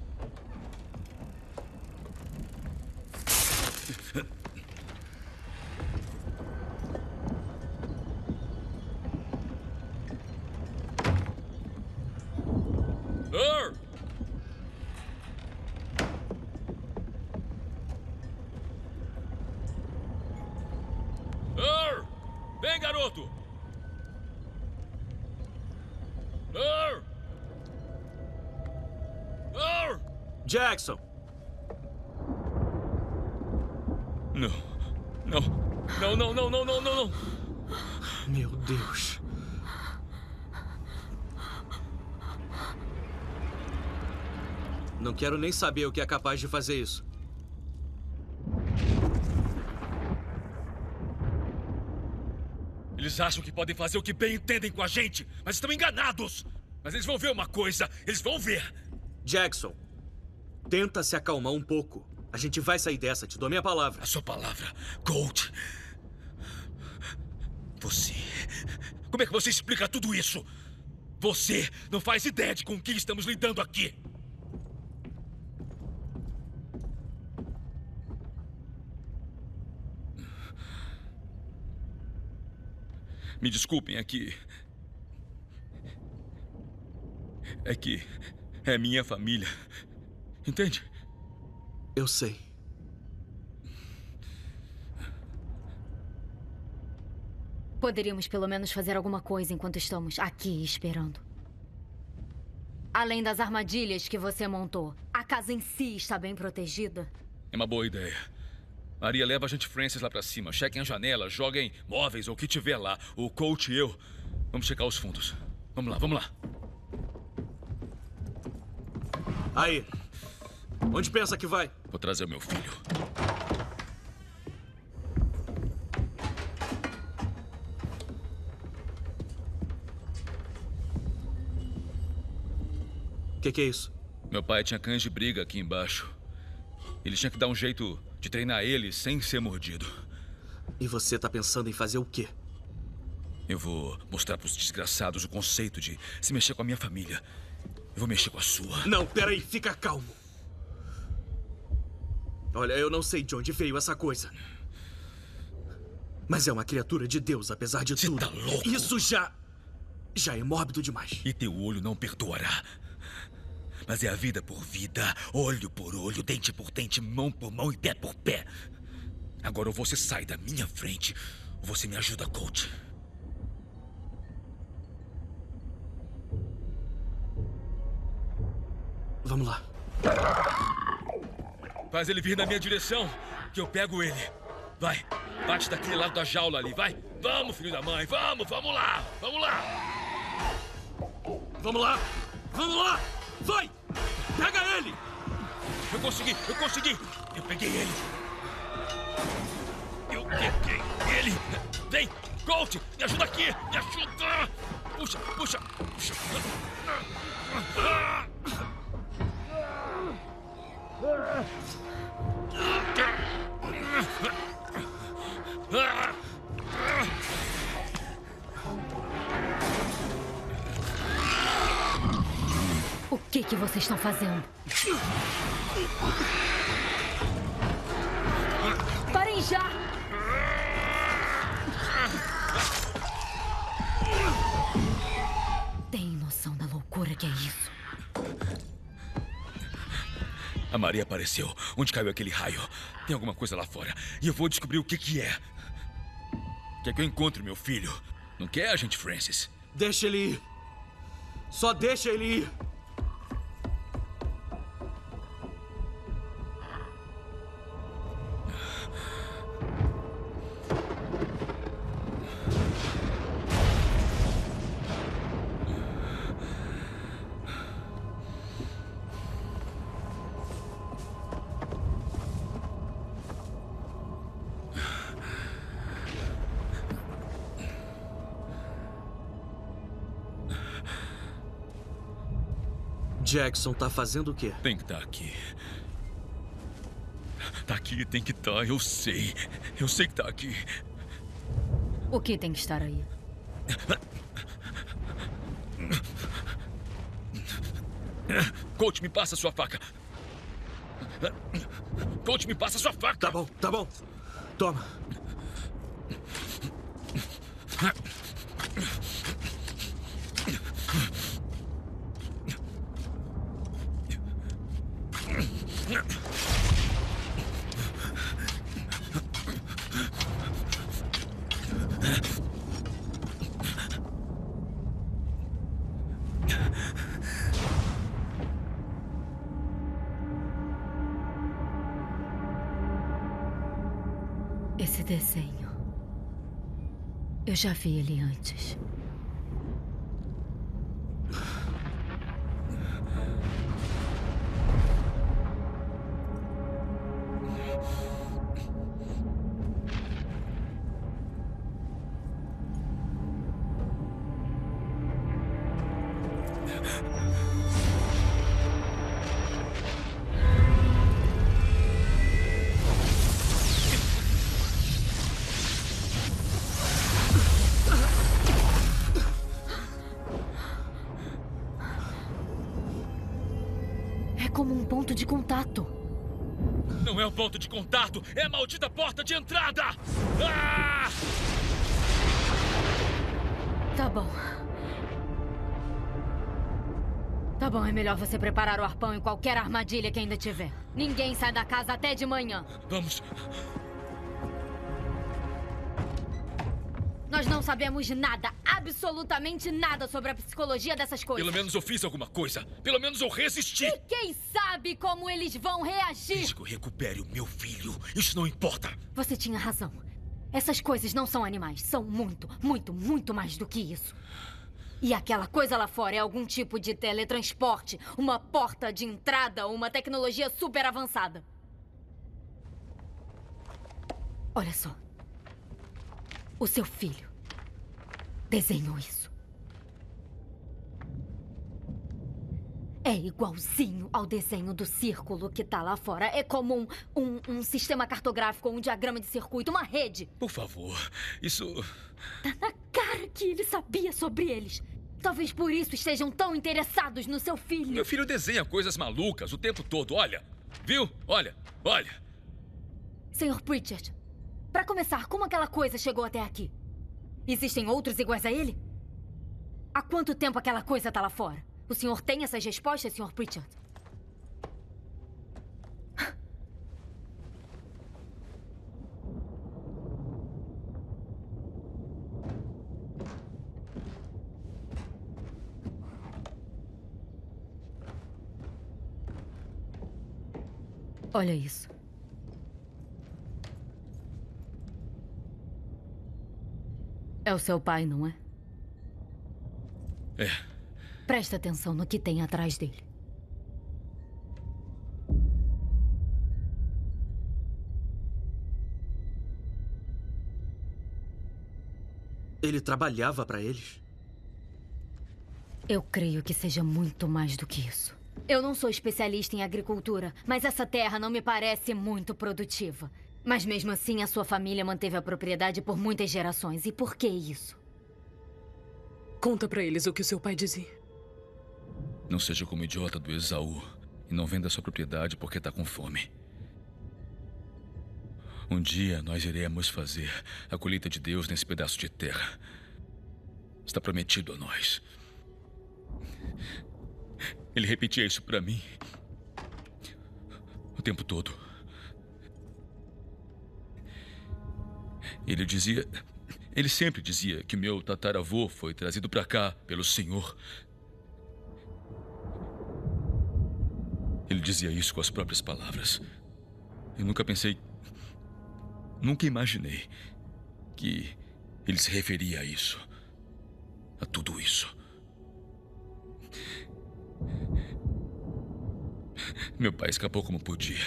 Ur! Ur! Vem, garoto! Ur! Ur! Jackson! Não. Não. Não, não, não, não, não, não, não. Meu Deus. Não quero nem saber o que é capaz de fazer isso. Eles acham que podem fazer o que bem entendem com a gente, mas estão enganados. Mas eles vão ver uma coisa, eles vão ver. Jackson, tenta se acalmar um pouco. A gente vai sair dessa, te dou minha palavra. A sua palavra, Colt. Você... Como é que você explica tudo isso? Você não faz ideia de com quem estamos lidando aqui. Me desculpem, é que... É que é minha família. Entende? Eu sei. Poderíamos pelo menos fazer alguma coisa enquanto estamos aqui esperando. Além das armadilhas que você montou, a casa em si está bem protegida? É uma boa ideia. Maria, leva a gente Francis lá pra cima. Chequem a janela, joguem móveis ou o que tiver lá. O Colt e eu vamos checar os fundos. Vamos lá, vamos lá. Aí. Onde pensa que vai? Vou trazer o meu filho. O que, que é isso? Meu pai tinha cães de briga aqui embaixo. Ele tinha que dar um jeito de treinar ele sem ser mordido. E você tá pensando em fazer o quê? Eu vou mostrar pros desgraçados o conceito de se mexer com a minha família. Eu vou mexer com a sua. Não, peraí, fica calmo. Olha, eu não sei de onde veio essa coisa. Mas é uma criatura de Deus, apesar de Você tudo. tá louco? Isso já... já é mórbido demais. E teu olho não perdoará. Mas é a vida por vida, olho por olho, dente por dente, mão por mão e pé por pé. Agora ou você sai da minha frente, ou você me ajuda, Colt. Vamos lá. Faz ele vir na minha direção, que eu pego ele. Vai, bate daquele lado da jaula ali, vai. Vamos, filho da mãe, vamos, vamos lá, vamos lá. Vamos lá, vamos lá, vai, pega ele. Eu consegui, eu consegui, eu peguei ele. Eu peguei ele. Vem, Colt, me ajuda aqui, me ajuda. Puxa, puxa, puxa. O que que vocês estão fazendo? Parem já! Tem noção da loucura que é isso? A Maria apareceu. Onde caiu aquele raio? Tem alguma coisa lá fora. E eu vou descobrir o que que é. Quer que eu encontre meu filho? Não quer, agente Francis? Deixa ele ir. Só deixa ele ir. Jackson tá fazendo o quê? Tem que estar aqui. Tá aqui, tem que estar, eu sei. Eu sei que tá aqui. O que tem que estar aí? Coach, me passa sua faca. Coach, me passa sua faca. Tá bom, tá bom. Toma. Esse desenho. Eu já vi ele antes. É como um ponto de contato. Não é um ponto de contato, é a maldita porta de entrada! Ah! Tá bom. Tá bom, é melhor você preparar o arpão em qualquer armadilha que ainda tiver. Ninguém sai da casa até de manhã. Vamos. Nós não sabemos nada, absolutamente nada sobre a psicologia dessas coisas. Pelo menos eu fiz alguma coisa. Pelo menos eu resisti. E quem sabe como eles vão reagir? Desde que eu recupere o meu filho, isso não importa. Você tinha razão. Essas coisas não são animais. São muito, muito, muito mais do que isso. E aquela coisa lá fora é algum tipo de teletransporte, uma porta de entrada, uma tecnologia super avançada. Olha só. O seu filho desenhou isso. É igualzinho ao desenho do círculo que tá lá fora. É como um, um, um sistema cartográfico, um diagrama de circuito, uma rede. Por favor, isso... Tá na cara que ele sabia sobre eles. Talvez por isso estejam tão interessados no seu filho. Meu filho desenha coisas malucas o tempo todo, olha. Viu? Olha, olha. senhor Pritchard, para começar, como aquela coisa chegou até aqui? Existem outros iguais a ele? Há quanto tempo aquela coisa tá lá fora? O senhor tem essas respostas, senhor Pritchard? Olha isso. É o seu pai, não é? É. Presta atenção no que tem atrás dele. Ele trabalhava para eles? Eu creio que seja muito mais do que isso. Eu não sou especialista em agricultura, mas essa terra não me parece muito produtiva. Mas mesmo assim, a sua família manteve a propriedade por muitas gerações. E por que isso? Conta pra eles o que o seu pai dizia. Não seja como o idiota do Esaú e não venda sua propriedade porque tá com fome. Um dia nós iremos fazer a colheita de Deus nesse pedaço de terra. Está prometido a nós. Ele repetia isso pra mim o tempo todo. Ele dizia... Ele sempre dizia que meu tataravô foi trazido pra cá pelo Senhor. Ele dizia isso com as próprias palavras. Eu nunca pensei... Nunca imaginei que ele se referia a isso. A tudo isso. Meu pai escapou como podia.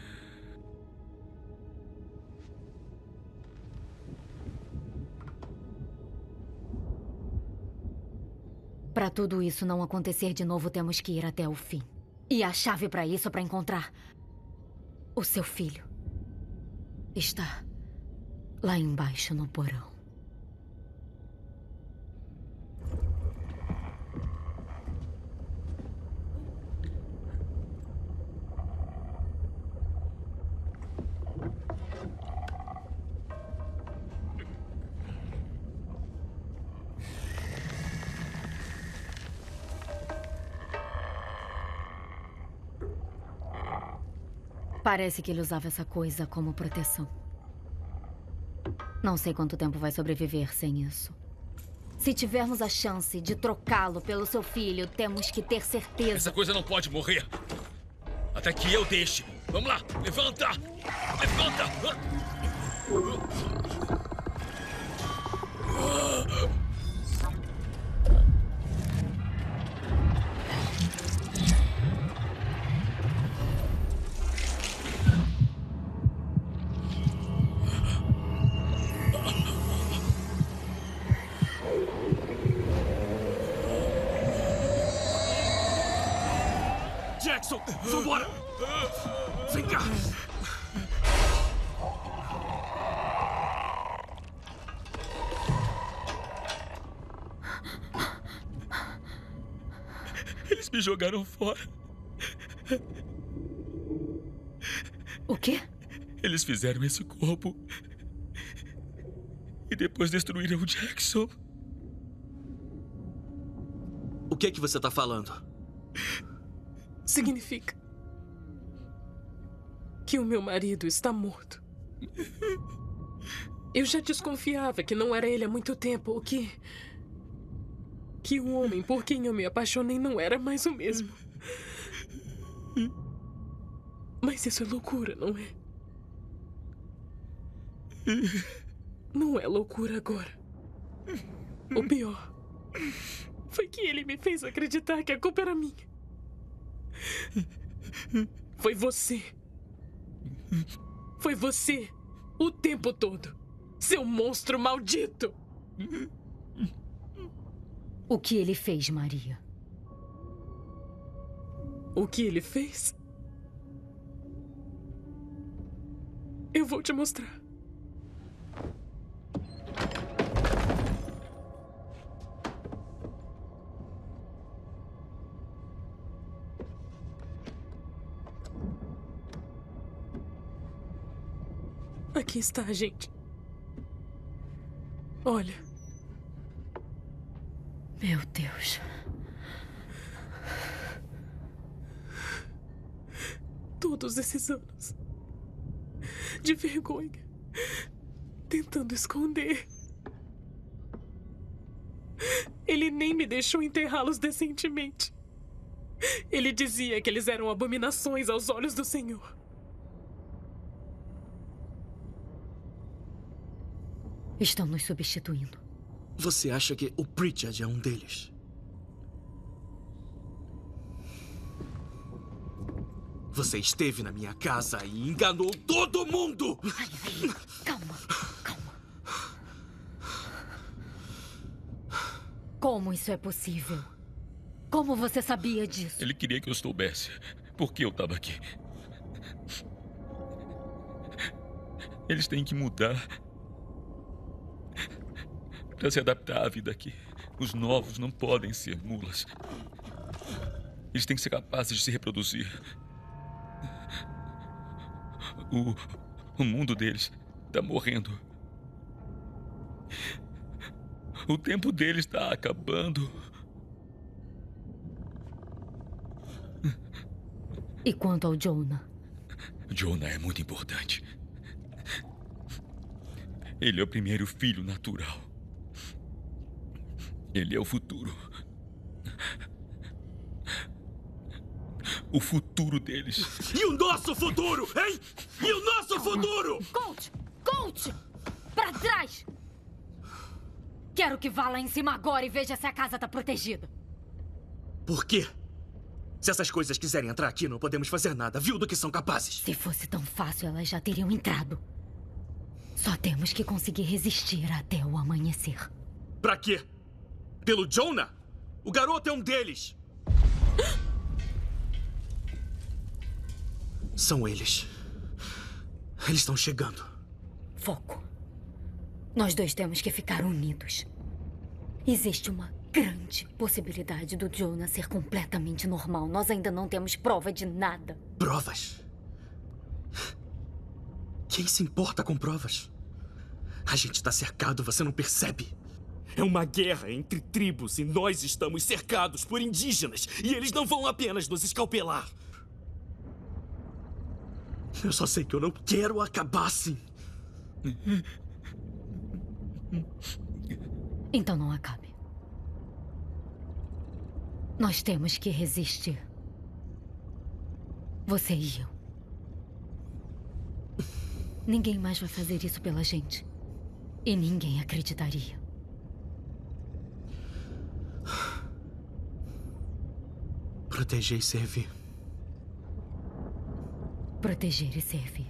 Para tudo isso não acontecer de novo, temos que ir até o fim. E a chave para isso é para encontrar o seu filho. Está lá embaixo no porão. Parece que ele usava essa coisa como proteção. Não sei quanto tempo vai sobreviver sem isso. Se tivermos a chance de trocá-lo pelo seu filho, temos que ter certeza... Essa coisa não pode morrer. Até que eu deixe. Vamos lá, levanta! Levanta! Jackson, vambora! Vem cá! Eles me jogaram fora. O quê? Eles fizeram esse corpo e depois destruíram o Jackson. O que é que você tá falando? Significa que o meu marido está morto. Eu já desconfiava que não era ele há muito tempo, que... que o homem por quem eu me apaixonei não era mais o mesmo. Mas isso é loucura, não é? Não é loucura agora. O pior foi que ele me fez acreditar que a culpa era minha. Foi você. Foi você o tempo todo. Seu monstro maldito. O que ele fez, Maria? O que ele fez? Eu vou te mostrar. Aqui está, gente. Olha. Meu Deus. Todos esses anos de vergonha, tentando esconder. Ele nem me deixou enterrá-los decentemente. Ele dizia que eles eram abominações aos olhos do Senhor. Estão nos substituindo. Você acha que o Pritchard é um deles? Você esteve na minha casa e enganou todo mundo! Ai, ai, calma, calma. Como isso é possível? Como você sabia disso? Ele queria que eu soubesse. Por que eu estava aqui? Eles têm que mudar para se adaptar à vida aqui. Os novos não podem ser mulas. Eles têm que ser capazes de se reproduzir. O, o mundo deles está morrendo. O tempo deles está acabando. E quanto ao Jonah? Jonah é muito importante. Ele é o primeiro filho natural. Ele é o futuro. O futuro deles. E o nosso futuro, hein? E o nosso Calma. futuro? Colt! Colt! Pra trás! Quero que vá lá em cima agora e veja se a casa tá protegida. Por quê? Se essas coisas quiserem entrar aqui, não podemos fazer nada. Viu do que são capazes? Se fosse tão fácil, elas já teriam entrado. Só temos que conseguir resistir até o amanhecer. Pra quê? Pelo Jonah? O garoto é um deles. São eles. Eles estão chegando. Foco. Nós dois temos que ficar unidos. Existe uma grande possibilidade do Jonah ser completamente normal. Nós ainda não temos prova de nada. Provas? Quem se importa com provas? A gente está cercado, você não percebe? É uma guerra entre tribos e nós estamos cercados por indígenas. E eles não vão apenas nos escalpelar. Eu só sei que eu não quero acabar assim. Então não acabe. Nós temos que resistir. Você e eu. Ninguém mais vai fazer isso pela gente. E ninguém acreditaria. Proteger e servir. Proteger e servir.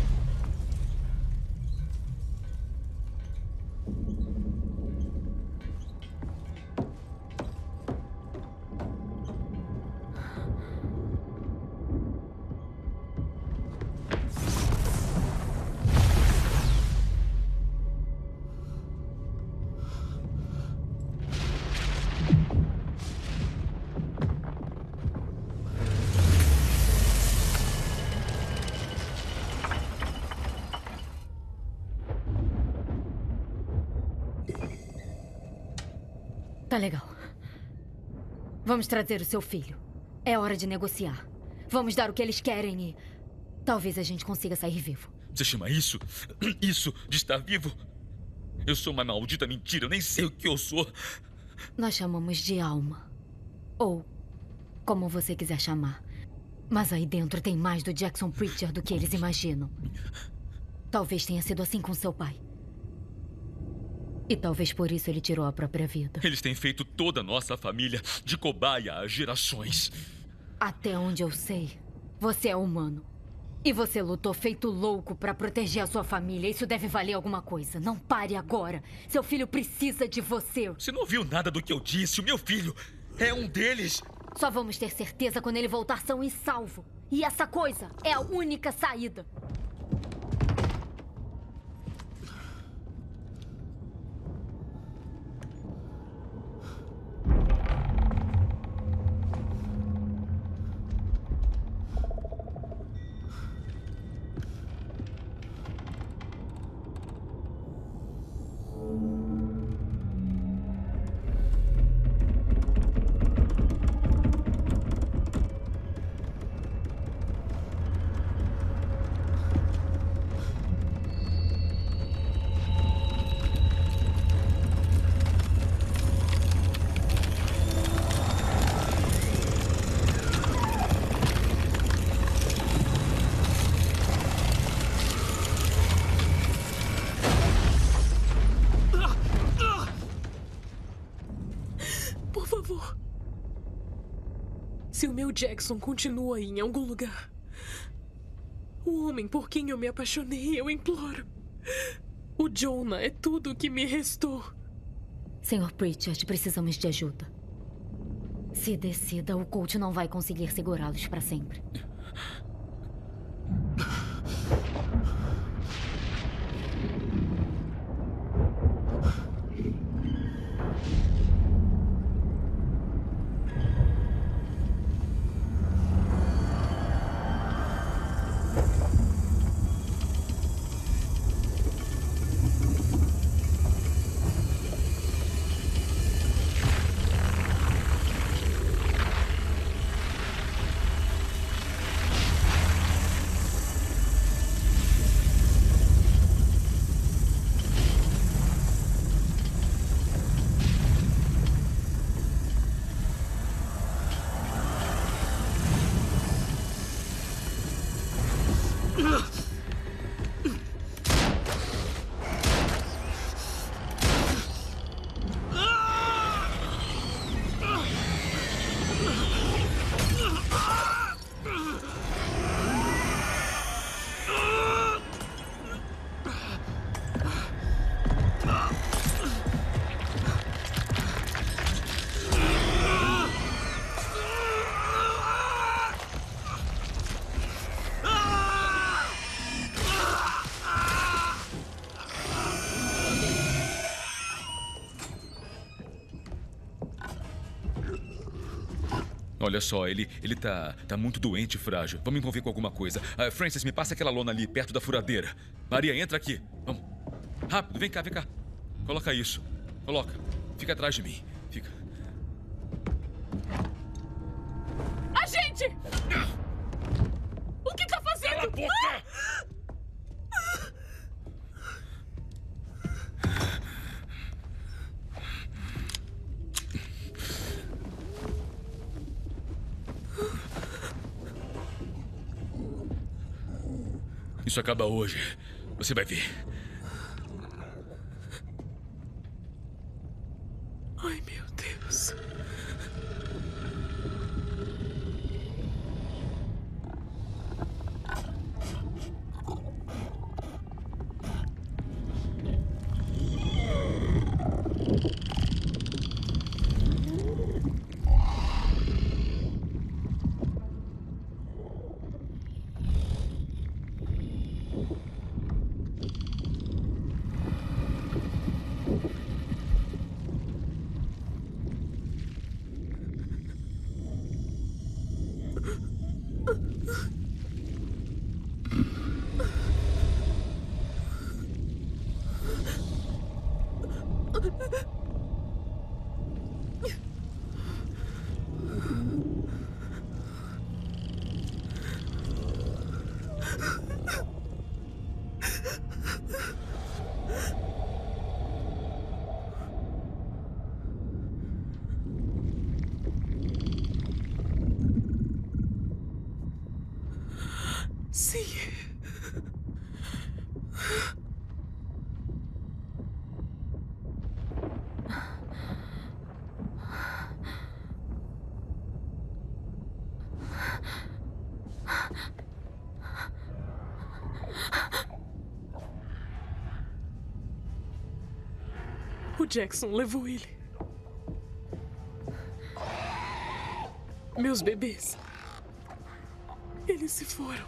Tá legal. Vamos trazer o seu filho. É hora de negociar. Vamos dar o que eles querem e talvez a gente consiga sair vivo. Você chama isso? Isso de estar vivo? Eu sou uma maldita mentira. Eu nem sei o que eu sou. Nós chamamos de alma. Ou como você quiser chamar. Mas aí dentro tem mais do Jackson Pritchard do que eles imaginam. Talvez tenha sido assim com seu pai. E talvez por isso ele tirou a própria vida. Eles têm feito toda a nossa família de cobaia há gerações. Até onde eu sei, você é humano. E você lutou feito louco para proteger a sua família. Isso deve valer alguma coisa. Não pare agora. Seu filho precisa de você. Você não ouviu nada do que eu disse. O meu filho é um deles. Só vamos ter certeza quando ele voltar são e salvo. E essa coisa é a única saída. favor. Se o meu Jackson continua aí em algum lugar, o homem por quem eu me apaixonei, eu imploro. O Jonah é tudo o que me restou. senhor Pritchard, precisamos de ajuda. Se decida, o Colt não vai conseguir segurá-los para sempre. Olha só, ele, ele tá, tá muito doente e frágil. Vamos envolver com alguma coisa. Uh, Francis, me passa aquela lona ali, perto da furadeira. Maria, entra aqui. Vamos. Rápido, vem cá, vem cá. Coloca isso. Coloca. Fica atrás de mim. Fica. Agente! O que tá fazendo? Cala a boca! Isso acaba hoje. Você vai ver. Ai, meu Deus. Sim. O Jackson levou ele. Meus bebês. Eles se foram.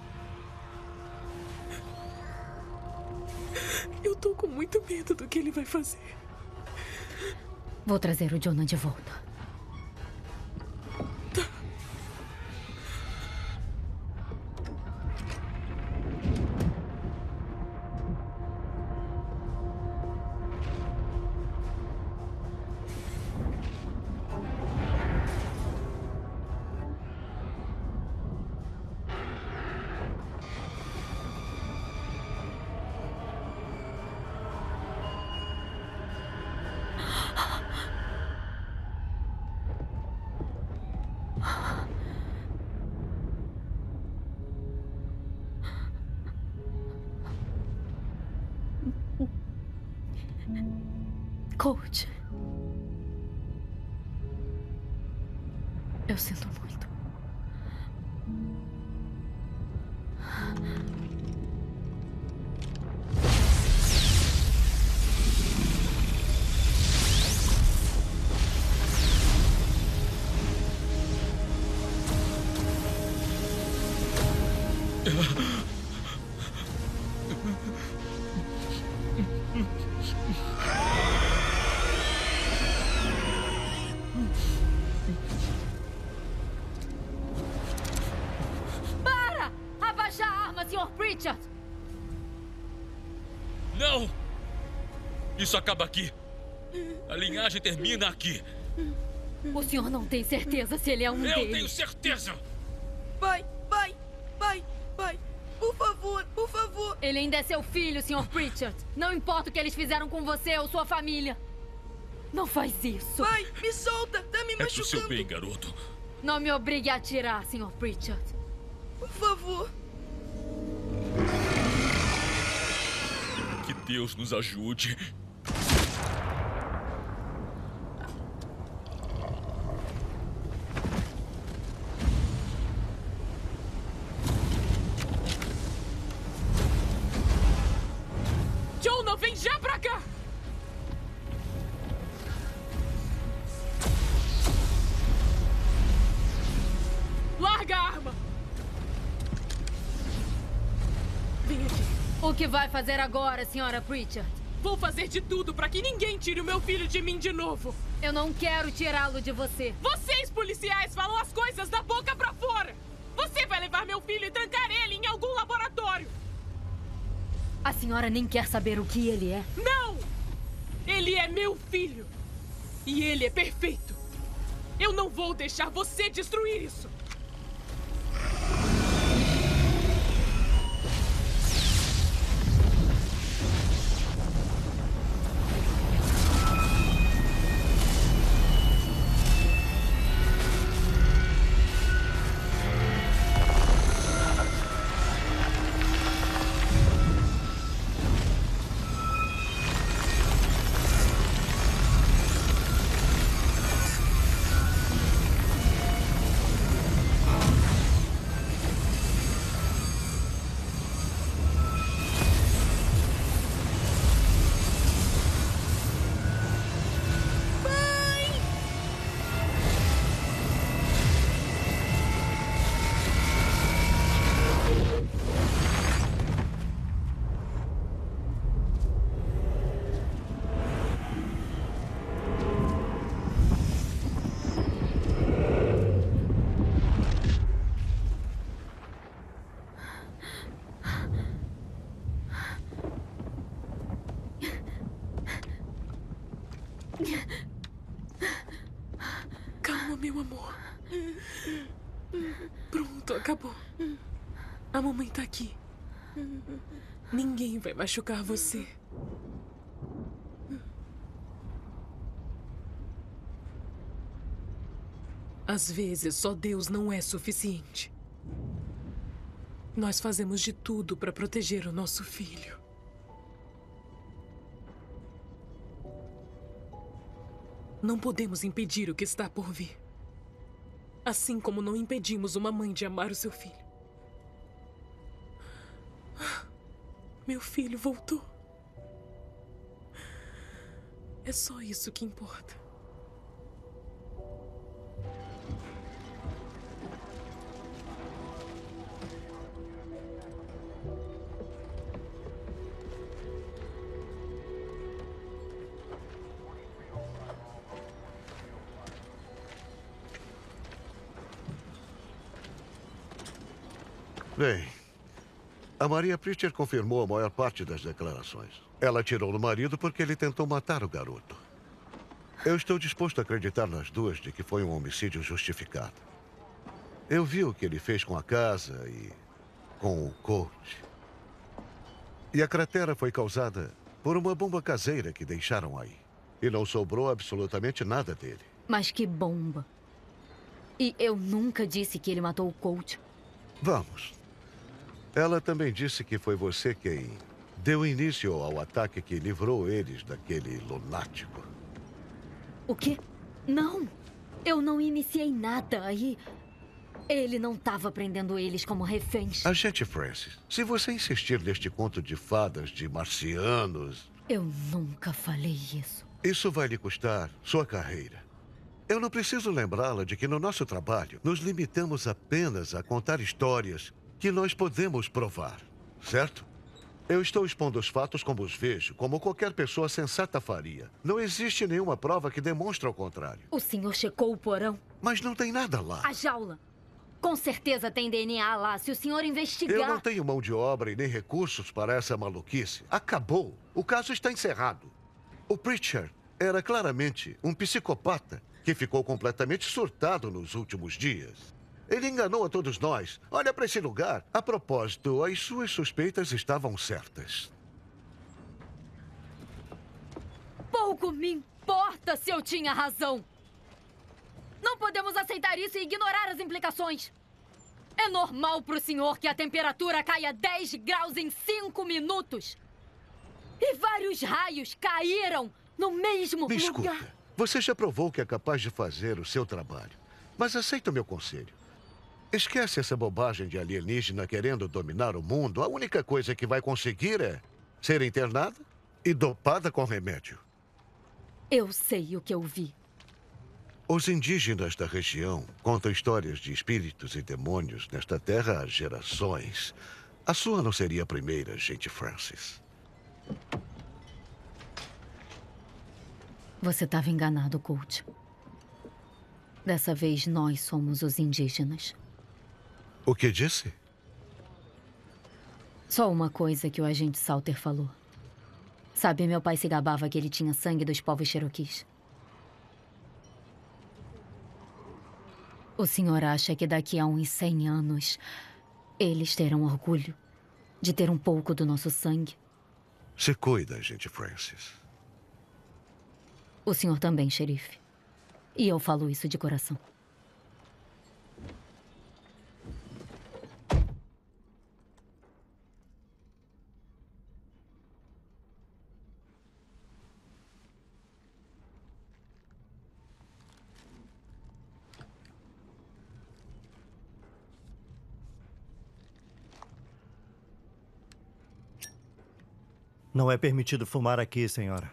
Eu tô com muito medo do que ele vai fazer. Vou trazer o Jonah de volta. Colt. Eu sinto muito. Para! Abaixa a arma, senhor Pritchard! Não! Isso acaba aqui. A linhagem termina aqui. O senhor não tem certeza se ele é um Eu deles? tenho certeza! Pai, pai, pai, pai, por favor, por favor. Ele ainda é seu filho, senhor Pritchard. Não importa o que eles fizeram com você ou sua família. Não faz isso. Pai, me solta, tá me É pro machucando. seu bem, garoto. Não me obrigue a atirar, senhor Pritchard. Por favor. Que Deus nos ajude. Jonah, vem já pra cá! Larga a arma! Vem aqui. O que vai fazer agora, senhora Pritchard? Vou fazer de tudo pra que ninguém tire o meu filho de mim de novo. Eu não quero tirá-lo de você. Vocês, policiais, falam as coisas da boca pra fora. Você vai levar meu filho e trancar ele em algum laboratório. A senhora nem quer saber o que ele é. Não! Ele é meu filho. E ele é perfeito. Eu não vou deixar você destruir isso. Calma, meu amor. Pronto, acabou. A mamãe tá aqui. Ninguém vai machucar você. Às vezes, só Deus não é suficiente. Nós fazemos de tudo para proteger o nosso filho. Não podemos impedir o que está por vir. Assim como não impedimos uma mãe de amar o seu filho. Meu filho voltou. É só isso que importa. Bem, a Maria Pritchard confirmou a maior parte das declarações. Ela atirou no marido porque ele tentou matar o garoto. Eu estou disposto a acreditar nas duas de que foi um homicídio justificado. Eu vi o que ele fez com a casa e com o coach. E a cratera foi causada por uma bomba caseira que deixaram aí. E não sobrou absolutamente nada dele. Mas que bomba. E eu nunca disse que ele matou o coach. Vamos. Ela também disse que foi você quem deu início ao ataque que livrou eles daquele lunático. O quê? Não. Eu não iniciei nada e... ele não estava prendendo eles como reféns. Agente Francis, se você insistir neste conto de fadas de marcianos... Eu nunca falei isso. Isso vai lhe custar sua carreira. Eu não preciso lembrá-la de que no nosso trabalho nos limitamos apenas a contar histórias que nós podemos provar, certo? Eu estou expondo os fatos como os vejo, como qualquer pessoa sensata faria. Não existe nenhuma prova que demonstre o contrário. O senhor checou o porão? Mas não tem nada lá. A jaula. Com certeza tem D N A lá. Se o senhor investigar... Eu não tenho mão de obra e nem recursos para essa maluquice. Acabou. O caso está encerrado. O Pritchard era claramente um psicopata que ficou completamente surtado nos últimos dias. Ele enganou a todos nós. Olha para esse lugar. A propósito, as suas suspeitas estavam certas. Pouco me importa se eu tinha razão. Não podemos aceitar isso e ignorar as implicações. É normal para o senhor que a temperatura caia dez graus em cinco minutos. E vários raios caíram no mesmo Me lugar. escuta. Você já provou que é capaz de fazer o seu trabalho. Mas aceita o meu conselho. Esquece essa bobagem de alienígena querendo dominar o mundo. A única coisa que vai conseguir é ser internada e dopada com remédio. Eu sei o que eu vi. Os indígenas da região contam histórias de espíritos e demônios nesta terra há gerações. A sua não seria a primeira, agente Francis. Você estava enganado, Colt. Dessa vez, nós somos os indígenas. O que disse? Só uma coisa que o agente Salter falou. Sabe, meu pai se gabava que ele tinha sangue dos povos Cherokees. O senhor acha que daqui a uns cem anos eles terão orgulho de ter um pouco do nosso sangue? Se cuida, agente Francis. O senhor também, xerife. E eu falo isso de coração. Não é permitido fumar aqui, senhora.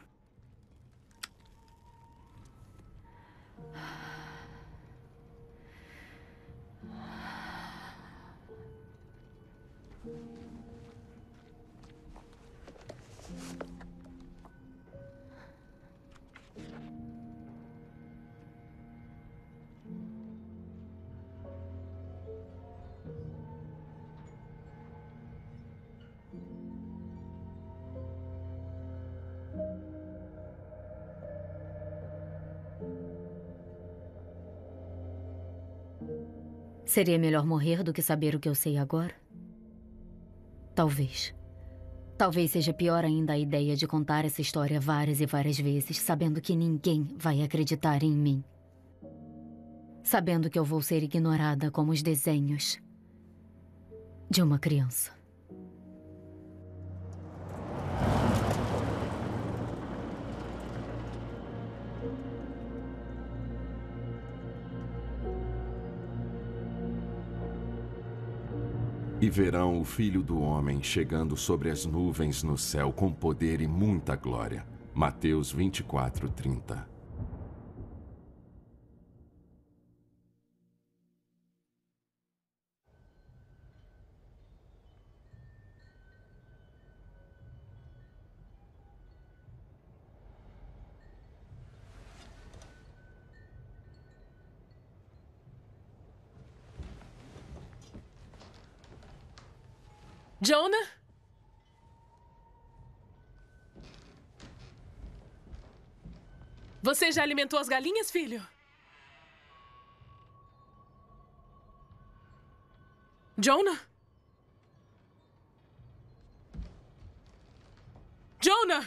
Seria melhor morrer do que saber o que eu sei agora? Talvez. Talvez seja pior ainda a ideia de contar essa história várias e várias vezes, sabendo que ninguém vai acreditar em mim. Sabendo que eu vou ser ignorada como os desenhos de uma criança. E verão o Filho do Homem chegando sobre as nuvens no céu com poder e muita glória. Mateus vinte e quatro, trinta. Jonah? Você já alimentou as galinhas, filho? Jonah? Jonah!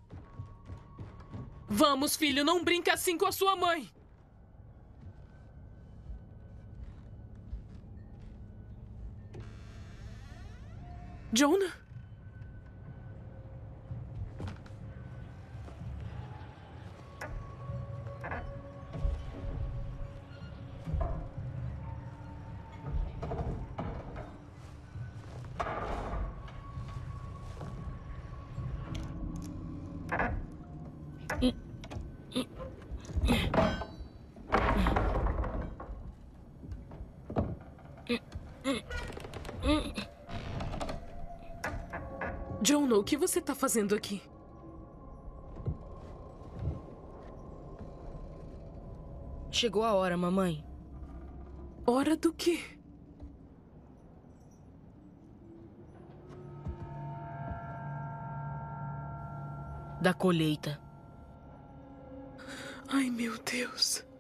Vamos, filho, não brinque assim com a sua mãe. Jonah? Jonah, o que você tá fazendo aqui? Chegou a hora, mamãe. Hora do quê? Da colheita. Ai, meu Deus.